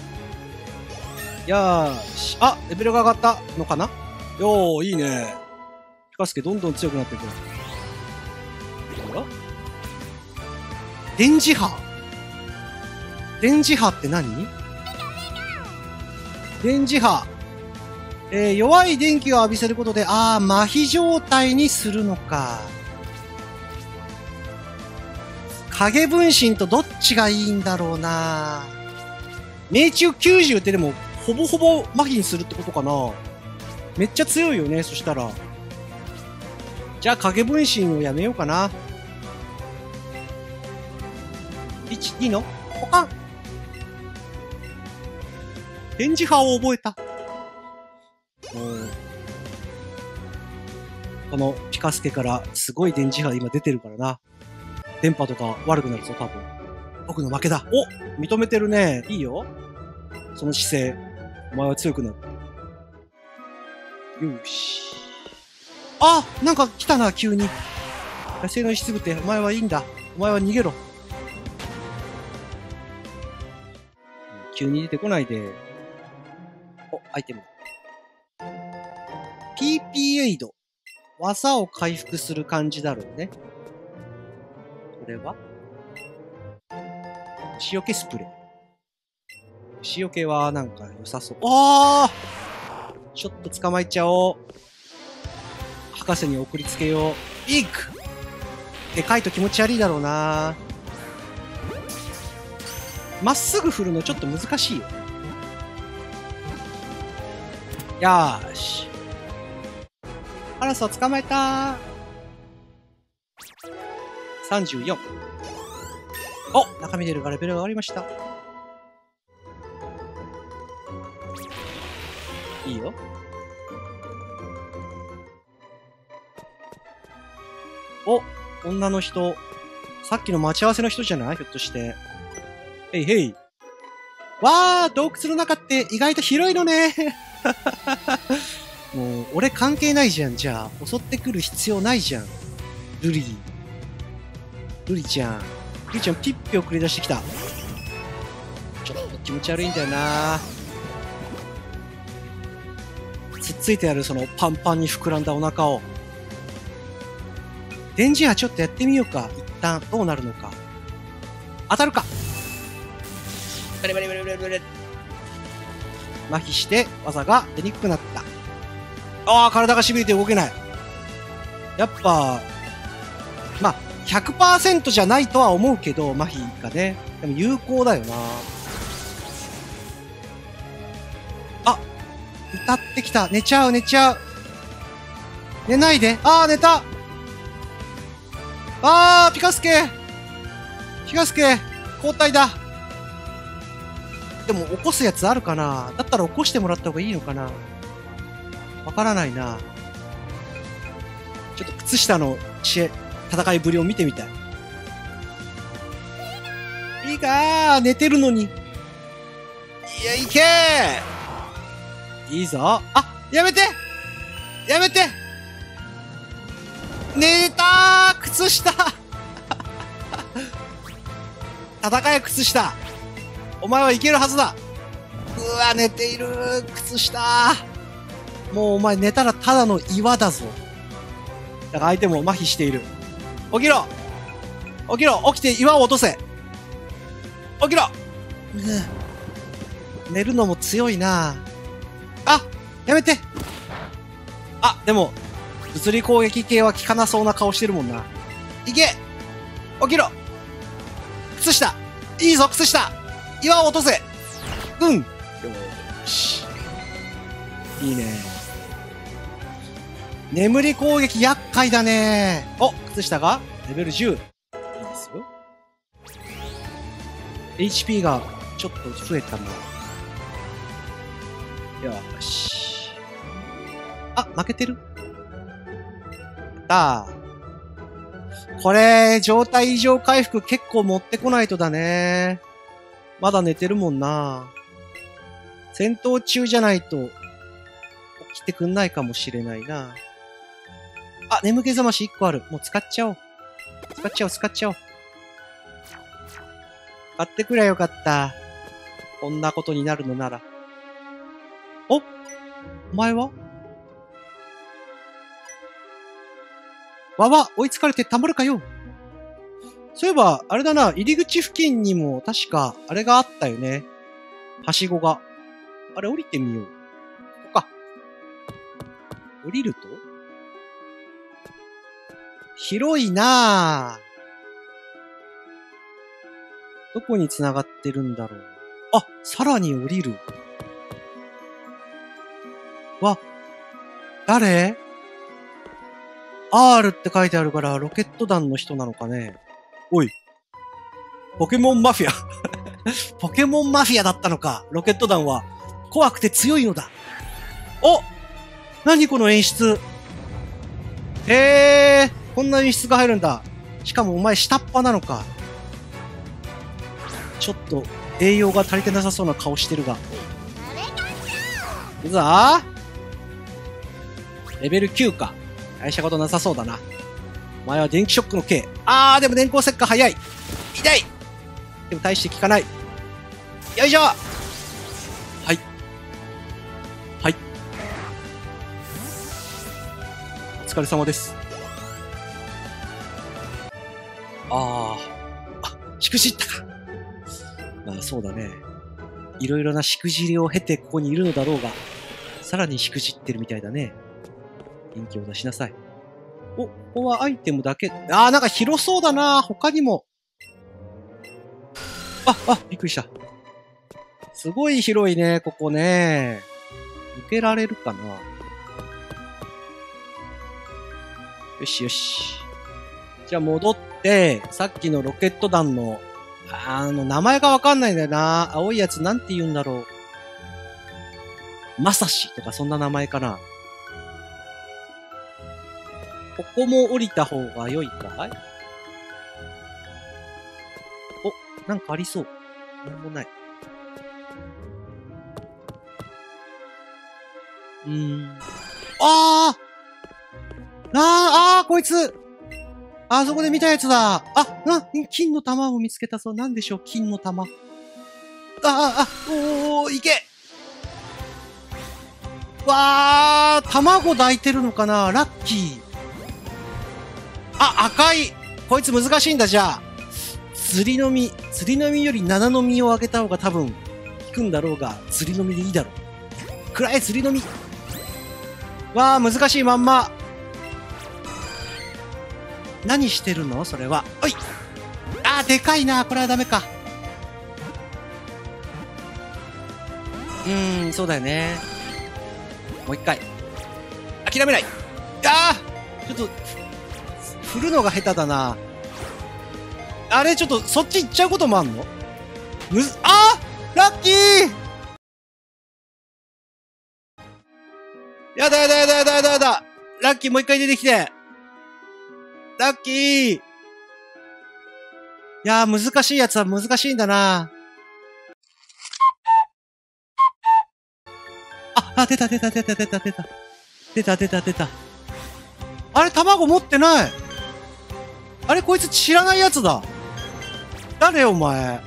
よーし。あ、レベルが上がったのかな？よー、いいね。ピカスケどんどん強くなっていく。電磁波？電磁波って何？電磁波。弱い電気を浴びせることで、麻痺状態にするのか。影分身とどっちがいいんだろうな。命中90ってでも、ほぼほぼ麻痺にするってことかな。めっちゃ強いよね、そしたら。じゃあ影分身をやめようかな。1、2のポカン。電磁波を覚えた。このピカスケからすごい電磁波今出てるからな。電波とか悪くなるぞ、多分。僕の負けだ。お、認めてるね。いいよ。その姿勢。お前は強くなる。よし。あ、なんか来たな、急に。野生の石つぶて、お前はいいんだ。お前は逃げろ。急に出てこないで。お、アイテム。PP エイド。技を回復する感じだろうね。これは虫除けスプレー。虫除けはなんか良さそう。ああ！ちょっと捕まえちゃおう。博士に送りつけよう。ビッグ！でかいと気持ち悪いだろうな。まっすぐ振るのちょっと難しいよ。よーし。カラスを捕まえたー。34。お、中身出るがレベルが上がりました。いいよ。 お、女の人。さっきの待ち合わせの人じゃない？ひょっとして。へいへい。わー、洞窟の中って意外と広いのね。もう、俺関係ないじゃん、じゃあ。襲ってくる必要ないじゃん。ルリー。ルリちゃん。ルリちゃん、ピッピを繰り出してきた。ちょっと気持ち悪いんだよな。つっついてあるそのパンパンに膨らんだお腹を。電磁波ちょっとやってみようか。一旦、どうなるのか。当たるか。バリバリバリバリバリ。麻痺して技が出にくくなった。ああ、体が痺れて動けない。やっぱ、まあ、100% じゃないとは思うけど、麻痺がね。でも有効だよな。あ、歌ってきた。寝ちゃう、寝ちゃう。寝ないで。ああ、寝た。ああ、ピカスケ。ピカスケ、交代だ。でも起こすやつあるかな？だったら起こしてもらった方がいいのかな？わからないな。ちょっと靴下の戦いぶりを見てみたい。いいかー、寝てるのに。いや、いけー。いいぞ。あ、やめてやめて寝たー、靴下戦え、靴下。お前はいけるはずだ。うわ、寝ている。靴下。もうお前寝たらただの岩だぞ。だから相手も麻痺している。起きろ起きろ、起きて岩を落とせ。起きろ。寝るのも強いな。あ、やめて。あ、でも、物理攻撃系は効かなそうな顔してるもんな。いけ起きろ。靴下。いいぞ、靴下。岩を落とせ。うん。よし。いいね。眠り攻撃厄介だね。お、靴下がレベル10。いいですよ。HP がちょっと増えたな。よし。あ、負けてる。やったー。これ、状態異常回復結構持ってこないとだね。まだ寝てるもんな。戦闘中じゃないと起きてくんないかもしれないな。あ、眠気覚まし1個ある。もう使っちゃおう。使っちゃおう、使っちゃおう。買ってくりゃよかった。こんなことになるのなら。お？お前は？わわ、追いつかれてたまるかよ。そういえば、あれだな、入り口付近にも確か、あれがあったよね。はしごが。あれ、降りてみよう。ここか。降りると広いなぁ。どこに繋がってるんだろう。あ、さらに降りる。わ、誰？ R って書いてあるからロケット団の人なのかね。おい。ポケモンマフィア。ポケモンマフィアだったのか。ロケット団は。怖くて強いのだ。お！何この演出。へー。こんな演出が入るんだ。しかもお前下っ端なのか。ちょっと栄養が足りてなさそうな顔してるが。いくぞー。レベル9か。大したことなさそうだな。お前は電気ショックの刑。あー、でも電光石火早い。痛い。でも大して効かない。よいしょ。はい。はい。お疲れ様です。あ、しくじったか。まあそうだね。いろいろなしくじりを経てここにいるのだろうが、さらにしくじってるみたいだね。元気を出しなさい。お、ここはアイテムだけ。あー、なんか広そうだな。他にも。びっくりした。すごい広いね、ここね。抜けられるかな。よしよし。じゃあ戻って、さっきのロケット弾の、名前がわかんないんだよな。青いやつなんて言うんだろう。まさしとかそんな名前かな。 ここも降りた方が良いかい？お、なんかありそう。なんもない。こいつあそこで見たやつだ。金の玉を見つけたぞ。なんでしょう、金の玉。いけ！わー、卵抱いてるのかな？ラッキー。赤い！こいつ難しいんだ、じゃあ。釣りの実より7の実をあげた方が多分、効くんだろうが、釣りの実でいいだろう。くらえ、釣りの実。わー、難しいまんま。何してるの？それは。おい！でかいな。これはダメか。そうだよね。もう一回。諦めない！ちょっと、振るのが下手だな。あれ、ちょっと、そっち行っちゃうこともあんの？ラッキー！やだ。ラッキーもう一回出てきて。ラッキー！いやー、難しいやつは難しいんだな。出た。あれ、卵持ってない。あれ、こいつ知らないやつだ。誰お前。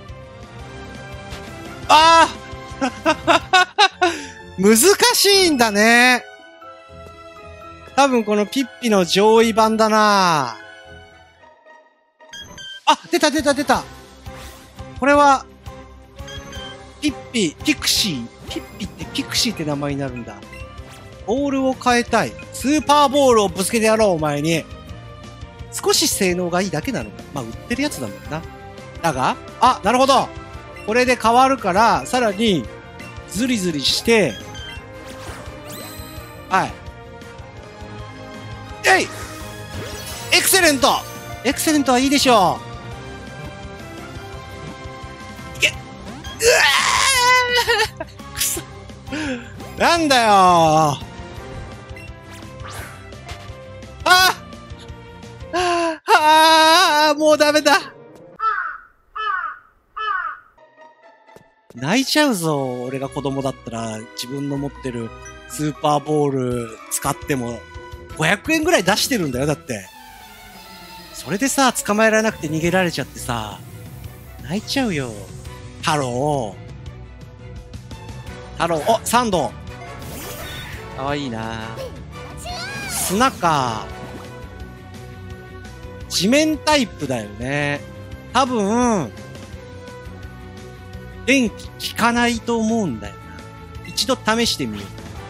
難しいんだね。多分このピッピの上位版だな。出た。これは、ピクシー。ピッピってピクシーって名前になるんだ。ボールを変えたい。スーパーボールをぶつけてやろう、お前に。少し性能がいいだけなのか。売ってるやつだもんな。だが、なるほど。これで変わるから、さらに、ズリズリして、はい。エクセレントはいいでしょう。いけ！くそ。なんだよもうダメだ。泣いちゃうぞ。俺が子供だったら自分の持ってるスーパーボール使っても500円ぐらい出してるんだよ。だって。それでさ、捕まえられなくて逃げられちゃってさ、泣いちゃうよ。太郎、サンド。かわいいな。砂か。地面タイプだよね。多分、電気効かないと思うんだよな。一度試してみよう。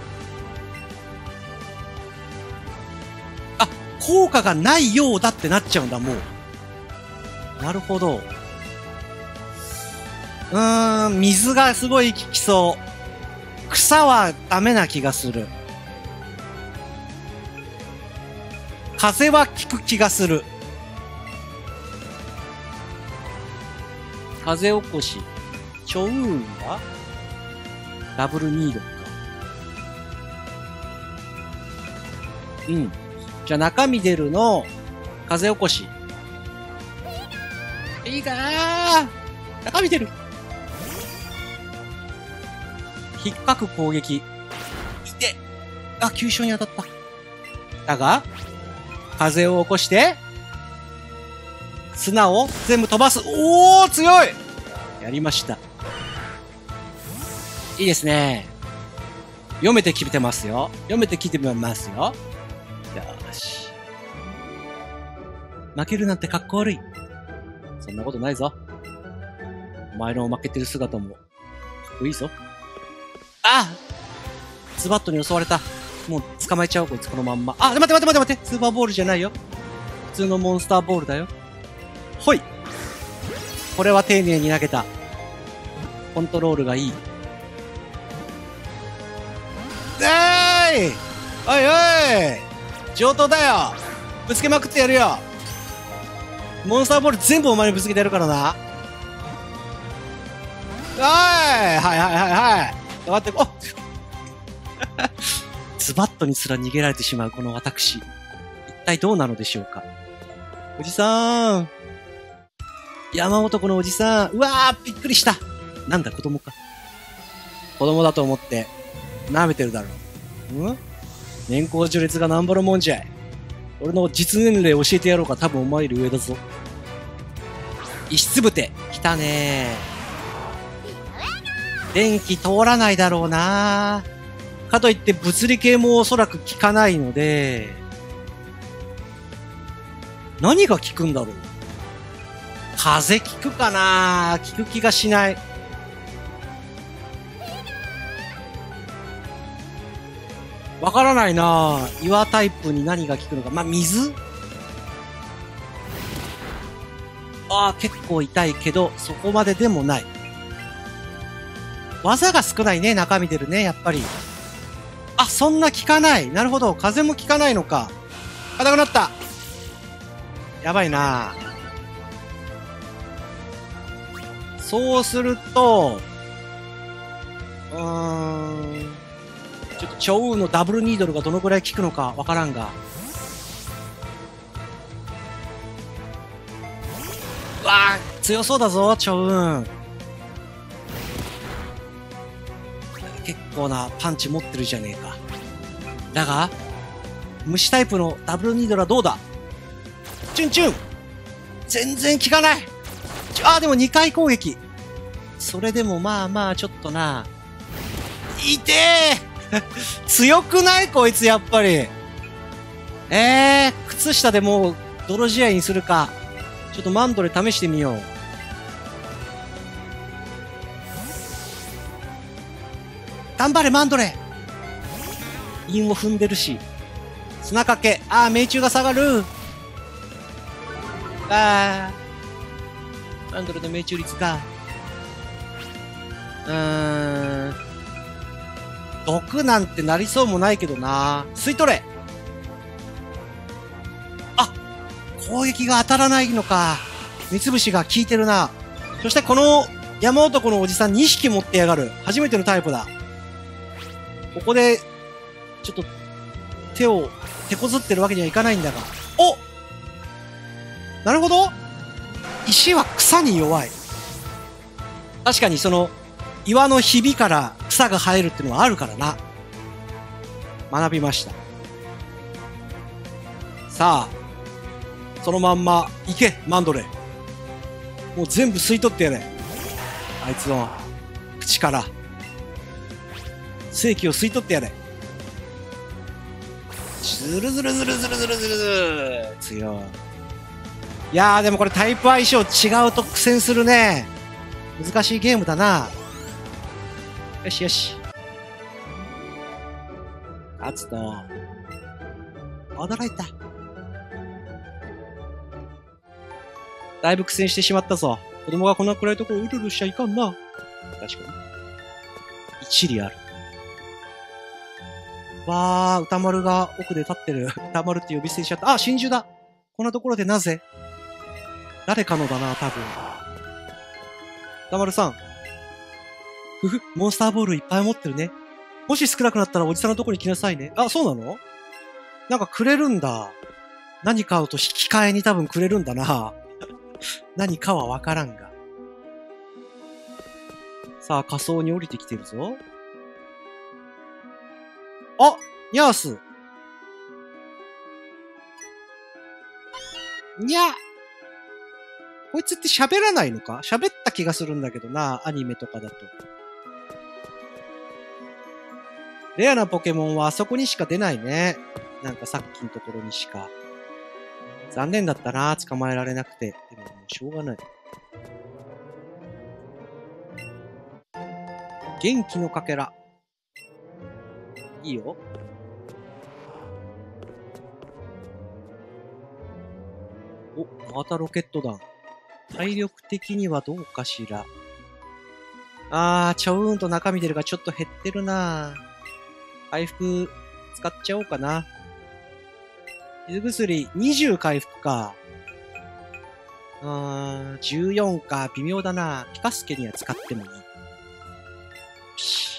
効果がないようだってなっちゃうんだ、もう。なるほど。水がすごい効きそう。草はダメな気がする。風は効く気がする。風起こし。チョウーンはダブルニードか。じゃあ中身出るの風起こし。いいかー。中身出る。引っかく攻撃。いて。急所に当たった。だが、風を起こして、砂を全部飛ばす。おー、強い！やりました。いいですね。読めてきてますよ。よし。負けるなんてかっこ悪い。そんなことないぞ。お前の負けてる姿も、かっこいいぞ。ズバットに襲われた。もう捕まえちゃおう、こいつこのまんま。待って。スーパーボールじゃないよ。普通のモンスターボールだよ。ほい。これは丁寧に投げた。コントロールがいい。おい上等だよ。ぶつけまくってやるよ。モンスターボール全部お前にぶつけてやるからな。はい。待って、ズバットにすら逃げられてしまうこの私。一体どうなのでしょうか。おじさん。山男のおじさん。うわー、びっくりした。なんだ、子供か。子供だと思って、舐めてるだろう。年功序列がなんぼのもんじゃい。俺の実年齢教えてやろうか。多分お前より上だぞ。遺失部手。来たねー。電気通らないだろうなー。かといって物理系もおそらく効かないので、何が効くんだろう。風効くかな？効く気がしない。わからないなぁ。岩タイプに何が効くのか。まあ、水？ああ、結構痛いけど、そこまででもない。技が少ないね、中身出るね、やっぱり。あ、そんな効かない。なるほど。風も効かないのか。硬くなった。やばいなぁ。そうすると、ちょっと超雲のダブルニードルがどのくらい効くのかわからんが。うわあ、強そうだぞ、超雲。結構なパンチ持ってるじゃねえか。だが、虫タイプのダブルニードルはどうだ？チュンチュン！全然効かない！でも2回攻撃。それでもまあまあちょっとな。痛え強くないこいつやっぱり。靴下でもう泥仕合にするか。ちょっとマンドレ試してみよう。頑張れマンドレ。韻を踏んでるし。砂かけ。命中が下がる。マンドレの命中率か。毒なんてなりそうもないけどな。吸い取れ。攻撃が当たらないのか。三つ星が効いてるな。そしてこの山男のおじさん2匹持ってやがる。初めてのタイプだ。ここで、ちょっと、手を手こずってるわけにはいかないんだが。なるほど。石は草に弱い。確かにその、岩のひびから草が生えるっていうのはあるからな。学びました。さあ、そのまんま、行け、マンドレ。もう全部吸い取ってやれ。あいつの口から、精気を吸い取ってやれ。ズルズルズルズルズルズルズル。強い。いやーでもこれタイプ相性違うと苦戦するね。難しいゲームだな。よしよし。勝つと。驚いた。だいぶ苦戦してしまったぞ。子供がこんな暗いところうるるしちゃいかんな。確かに。一理ある。わー、歌丸が奥で立ってる。歌丸って呼び捨てしちゃった。真珠だ。こんなところでなぜ？誰かのだな、多分。歌丸さん。モンスターボールいっぱい持ってるね。もし少なくなったらおじさんのとこに来なさいね。そうなの？なんかくれるんだ。何かと引き換えに多分くれるんだな。何かはわからんが。さあ、仮想に降りてきてるぞ。ニャース。にゃ。こいつって喋らないのか？喋った気がするんだけどな、アニメとかだと。レアなポケモンはあそこにしか出ないね。なんかさっきのところにしか。残念だったな、捕まえられなくて。でももうしょうがない。元気のかけら。いいよ。またロケット弾。体力的にはどうかしら。ちょうんと中身出るがちょっと減ってるな。回復使っちゃおうかな。水薬20回復か。14か。微妙だな。ピカスケには使ってもいい。よし。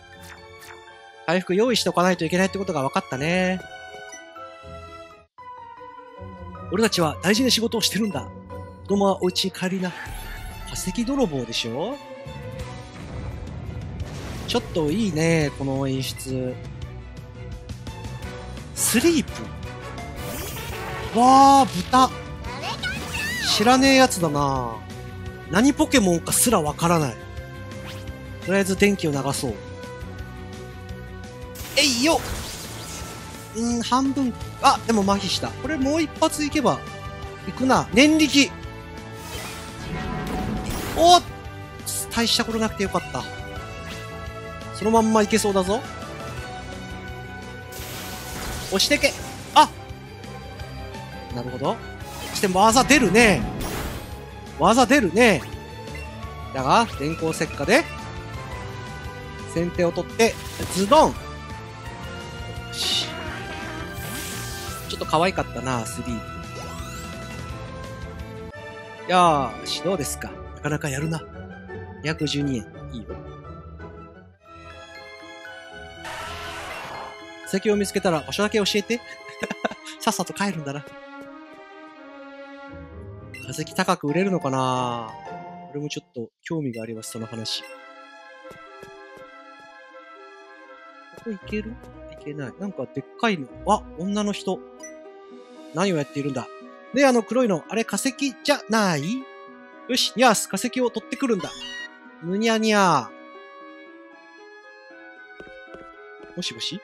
回復用意しておかないといけないってことが分かったね。 俺たちは大事な仕事をしてるんだ。子供はお家に帰りな。化石泥棒でしょ？ちょっといいね、この演出。スリープ。わー、豚。知らねえやつだな。何ポケモンかすらわからない。とりあえず電気を流そう。えいよ！半分。あ、でも麻痺した。これもう一発いけば、いくな。念力。おっ！大したことなくてよかった。そのまんまいけそうだぞ。押してけ。あ！なるほど。そして技出るね。技出るね。だが、電光石火で、先手を取って、ズドン。よし。ちょっと可愛かったな、スリープ。よーし、どうですか。なかなかやるな。212円。いいよ。化石を見つけたら場所だけ教えて。さっさと帰るんだな。化石高く売れるのかな？俺もちょっと興味があります、その話。ここ行ける？行けない。なんかでっかいの。あ、女の人。何をやっているんだ？ねえ、あの黒いの。あれ化石じゃない？よし、ニャース、化石を取ってくるんだ。むにゃにゃー。もしもし？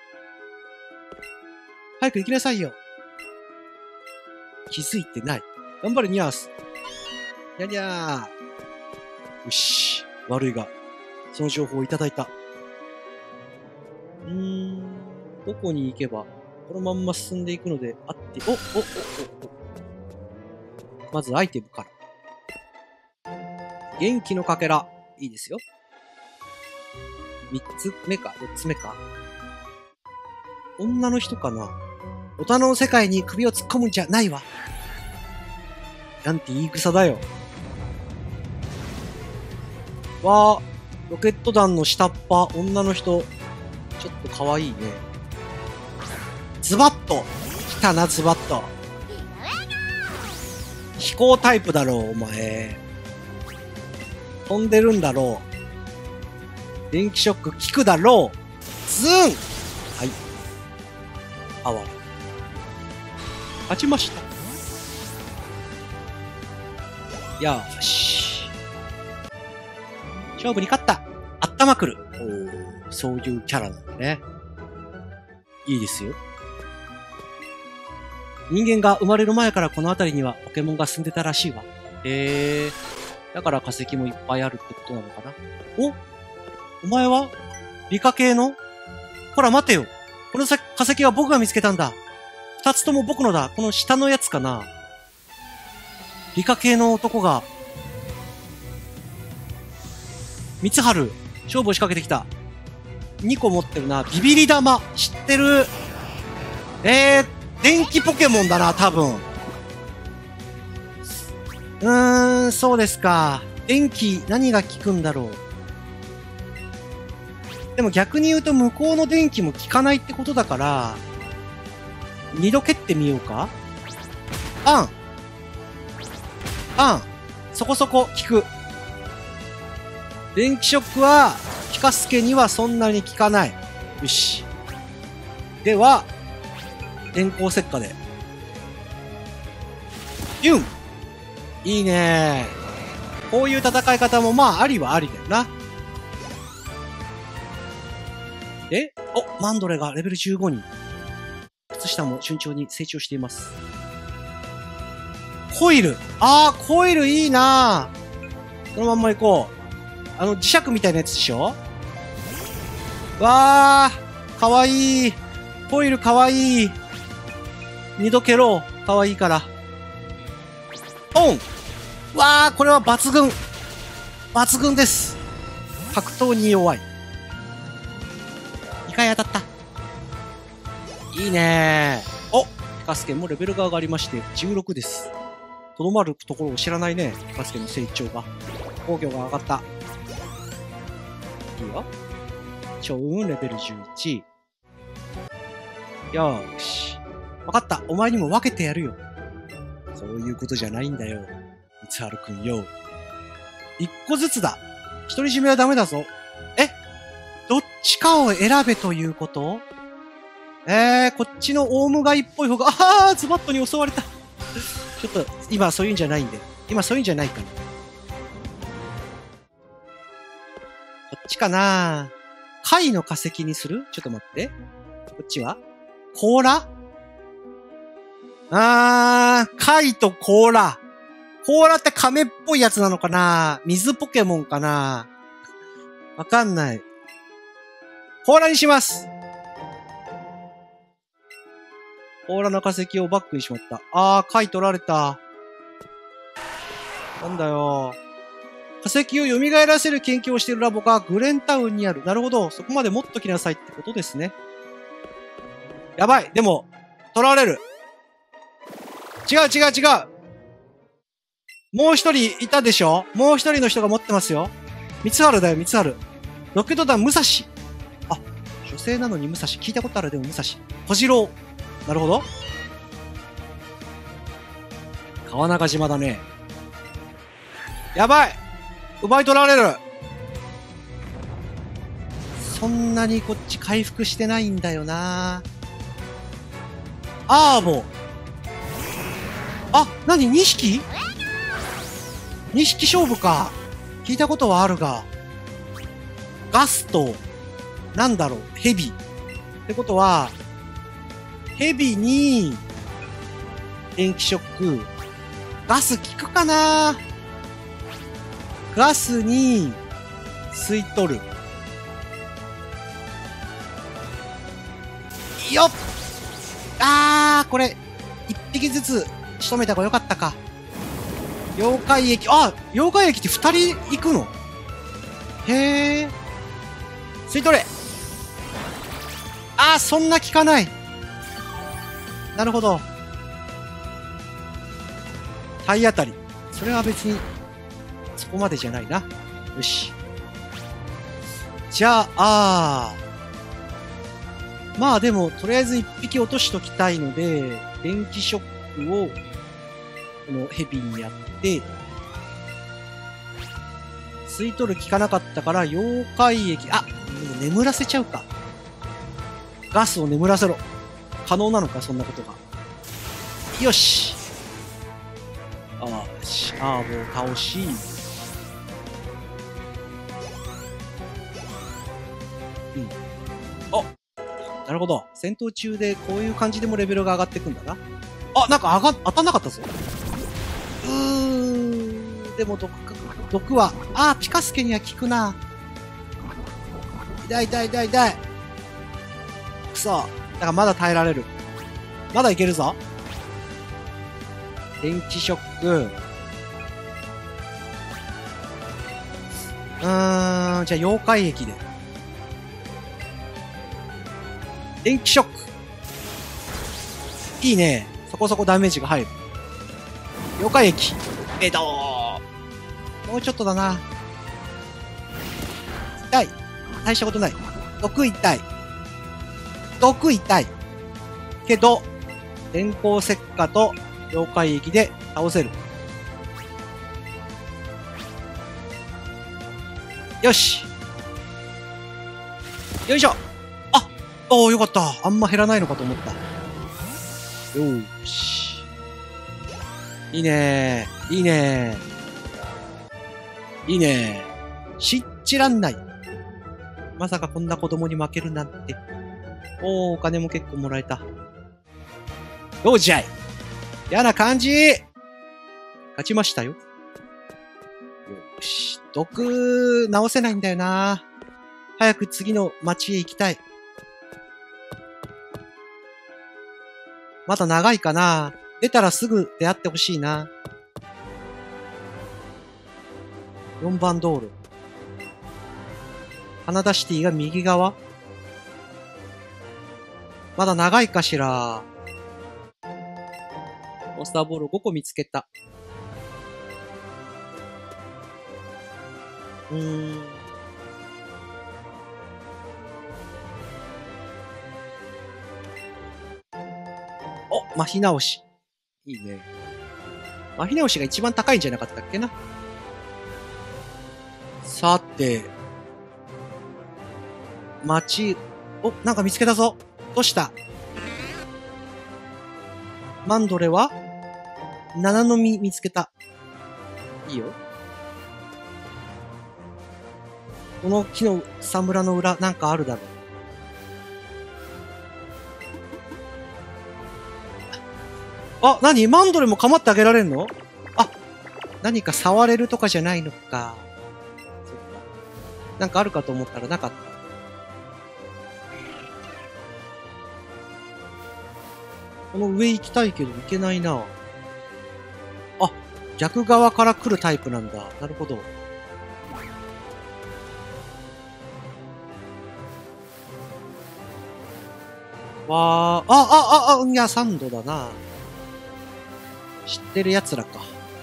早く行きなさいよ。気づいてない。頑張れ、ニャース。にゃにゃー。よし。悪いが、その情報をいただいた。どこに行けば、このまんま進んでいくのであって、お。まずアイテムから。元気のかけら。いいですよ。3つ目か ?4 つ目か。女の人かな？大人の世界に首を突っ込むんじゃないわ。なんて言い草だよ。わー、ロケット弾の下っ端、女の人。ちょっと可愛いね。ズバッと来たな、ズバッと。飛行タイプだろう、お前。飛んでるんだろう。電気ショック効くだろう。ズーン！はい。あわ。勝ちました。よーし。勝負に勝った。あったまくる。おー、そういうキャラなんだね。いいですよ。人間が生まれる前からこの辺りにはポケモンが住んでたらしいわ。だから化石もいっぱいあるってことなのかな。お前は理科系の？ほら待てよ。この化石は僕が見つけたんだ。二つとも僕のだ。この下のやつかな。理科系の男が、三春、勝負を仕掛けてきた。2個持ってるな。ビビリ玉。知ってる。電気ポケモンだな、多分。そうですか。電気、何が効くんだろう。でも逆に言うと向こうの電気も効かないってことだから、二度蹴ってみようか。そこそこ効く。電気ショックは、ピカスケにはそんなに効かない。よし。では、電光石火で。ユン！いいねー。こういう戦い方もまあありはありだよな。マンドレがレベル15に。靴下も順調に成長しています。コイル。コイルいいなぁ。そのまんま行こう。磁石みたいなやつでしょ？わー、かわいい。コイルかわいい。二度蹴ろう。かわいいから。オン！わー、これは抜群。抜群です。格闘に弱い。2回当たった。いいねー。ピカスケもレベルが上がりまして、16です。とどまるところを知らないね。ピカスケの成長が。防御が上がった。いいよ。超運レベル11。よーし。わかった。お前にも分けてやるよ。 そういうことじゃないんだよ。三春くんよ。一個ずつだ。独り占めはダメだぞ。え？どっちかを選べということ？こっちのオウムガイっぽい方が、ズバットに襲われた。ちょっと、今そういうんじゃないんで。今そういうんじゃないから。こっちかな？貝の化石にする？ちょっと待って。こっちは甲羅？貝と甲羅。甲羅って亀っぽいやつなのかな？水ポケモンかな？わかんない。甲羅にします。甲羅の化石をバックにしまった。貝取られた。なんだよ。化石を蘇らせる研究をしているラボがグレンタウンにある。なるほど。そこまで持っときなさいってことですね。やばい。でも、取られる。違う。もう一人いたでしょ？もう一人の人が持ってますよ。三春だよ、三春。ロケット団武蔵。女性なのに武蔵。聞いたことあるでも武蔵。小次郎。なるほど。川中島だね。やばい！奪い取られる！そんなにこっち回復してないんだよな。アーボ。何？ 2 匹？ 2 匹勝負か。聞いたことはあるが。ガスと、なんだろう、ヘビ。ってことは、ヘビに、電気ショック。ガス効くかな？ガスに、吸い取る。よっ！これ、一匹ずつ仕留めた方がよかったか。妖怪液、妖怪液って二人行くの？へえ。吸い取れ！そんな効かない。なるほど。体当たり。それは別に、そこまでじゃないな。よし。じゃあ、まあでも、とりあえず一匹落としときたいので、電気ショックを、このヘビにやって、吸い取る効かなかったから、妖怪液、眠らせちゃうか。ガスを眠らせろ。可能なのか、そんなことが。よし。アーボを倒し、なるほど。戦闘中でこういう感じでもレベルが上がっていくんだな。なんか当たんなかったぞ。でも毒は、ピカスケには効くな。痛い。くそ。だからまだ耐えられる。まだいけるぞ。電気ショック。じゃあ妖怪液で。電気ショック。いいね。そこそこダメージが入る。妖怪液。もうちょっとだな。痛い。大したことない。毒痛い。けど、電光石火と妖怪液で倒せる。よし。よいしょ。よかった。あんま減らないのかと思った。よーし。いいね。信じらんない。まさかこんな子供に負けるなんて。お金も結構もらえた。どうじゃい。嫌な感じ。勝ちましたよ。よし。毒、直せないんだよな。早く次の町へ行きたい。まだ長いかな。出たらすぐ出会ってほしいな。4番道路。花田シティが右側。まだ長いかしら。モンスターボール5個見つけた。麻痺直し。いいね。 マヒナウシが一番高いんじゃなかったっけな。さて、お、なんか見つけたぞ。どうした？マンドレは七の実見つけた。いいよ。この木の草むらの裏、なんかあるだろう。あ、何？マンドレも構ってあげられんの？あ、何か触れるとかじゃないのか。そっか。なんかあるかと思ったらなかった。この上行きたいけど行けないな。あ、逆側から来るタイプなんだ。なるほど。わー、いや、3度だな。知ってる奴らか。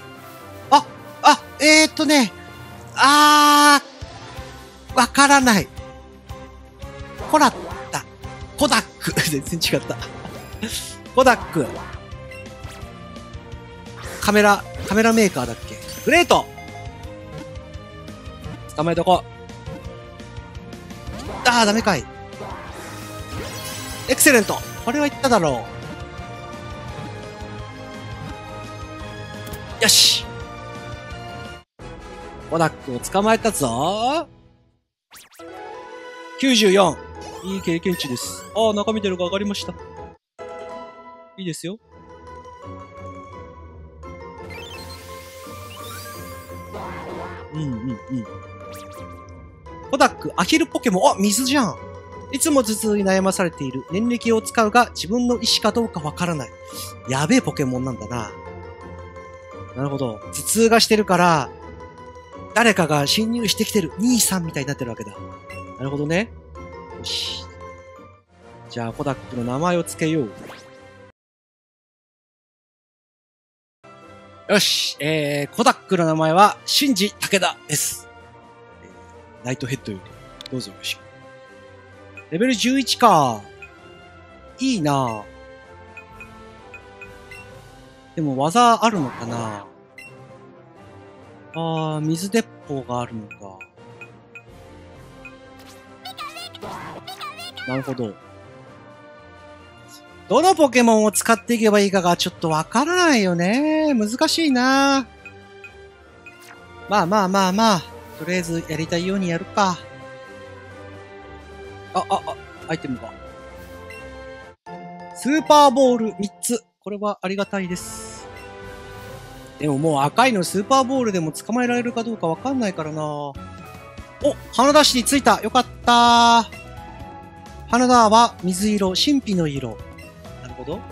わからない。コダック。全然違った。コダック。カメラメーカーだっけ？グレート！捕まえとこう。ダメかい。エクセレント！これは言っただろう。よし！コダックを捕まえたぞ。94。いい経験値です。中身出るが上がりました。いいですよ。コダック、アヒルポケモン。水じゃん。いつも頭痛に悩まされている。念力を使うが自分の意思かどうかわからない。やべえポケモンなんだな。なるほど。頭痛がしてるから、誰かが侵入してきてる。兄さんみたいになってるわけだ。なるほどね。よし。じゃあ、コダックの名前を付けよう。よし。コダックの名前は、シンジ・タケダです。ナイトヘッドより、どうぞよろしく。レベル11か。いいなぁ。でも技あるのかな？水鉄砲があるのか。なるほど。どのポケモンを使っていけばいいかがちょっとわからないよね。難しいな。まあ。とりあえずやりたいようにやるか。アイテムが。スーパーボール3つ。これはありがたいです。でももう赤いのスーパーボールでも捕まえられるかどうかわかんないからな。お、花田市に着いた。よかったー。花田は水色、神秘の色。なるほど。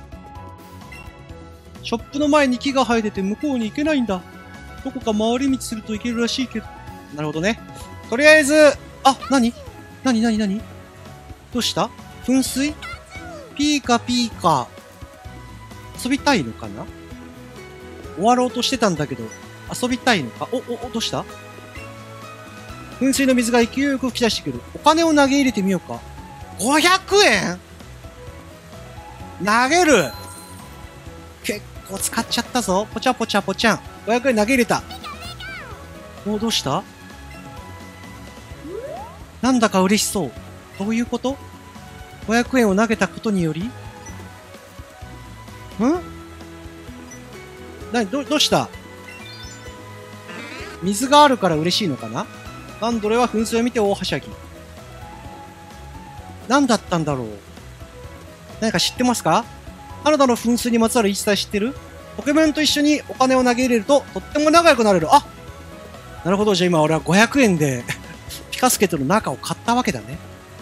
ショップの前に木が生えてて向こうに行けないんだ。どこか回り道すると行けるらしいけど。なるほどね。とりあえず、何どうした？噴水？ピーカ。遊びたいのかな？終わろうとしてたんだけど、遊びたいのか？どうした？噴水の水が勢いよく吹き出してくる。お金を投げ入れてみようか。500円？投げる！結構使っちゃったぞ。ぽちゃん。500円投げ入れた。どうした？なんだか嬉しそう。どういうこと？ 500 円を投げたことにより？どうした？水があるから嬉しいのかな？マンドレは噴水を見て大はしゃぎ。何だったんだろう？何か知ってますか？花田の噴水にまつわる言い伝え知ってる？ポケモンと一緒にお金を投げ入れるととっても仲良くなれる。なるほど。じゃあ今俺は500円でピカスケとの仲を買ったわけだね。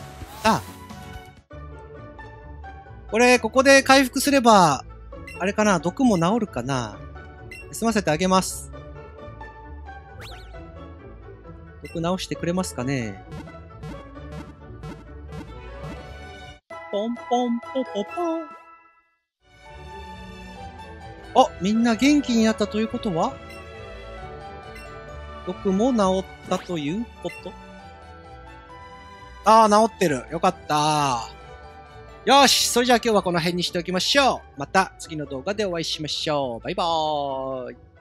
ここで回復すれば、あれかな、毒も治るかな。済ませてあげます。毒治してくれますかね。ポンポンポポポン。みんな元気になったということは？毒も治ったということ？治ってる。よかった。 よし、それじゃあ今日はこの辺にしておきましょう。また次の動画でお会いしましょう。バイバーイ。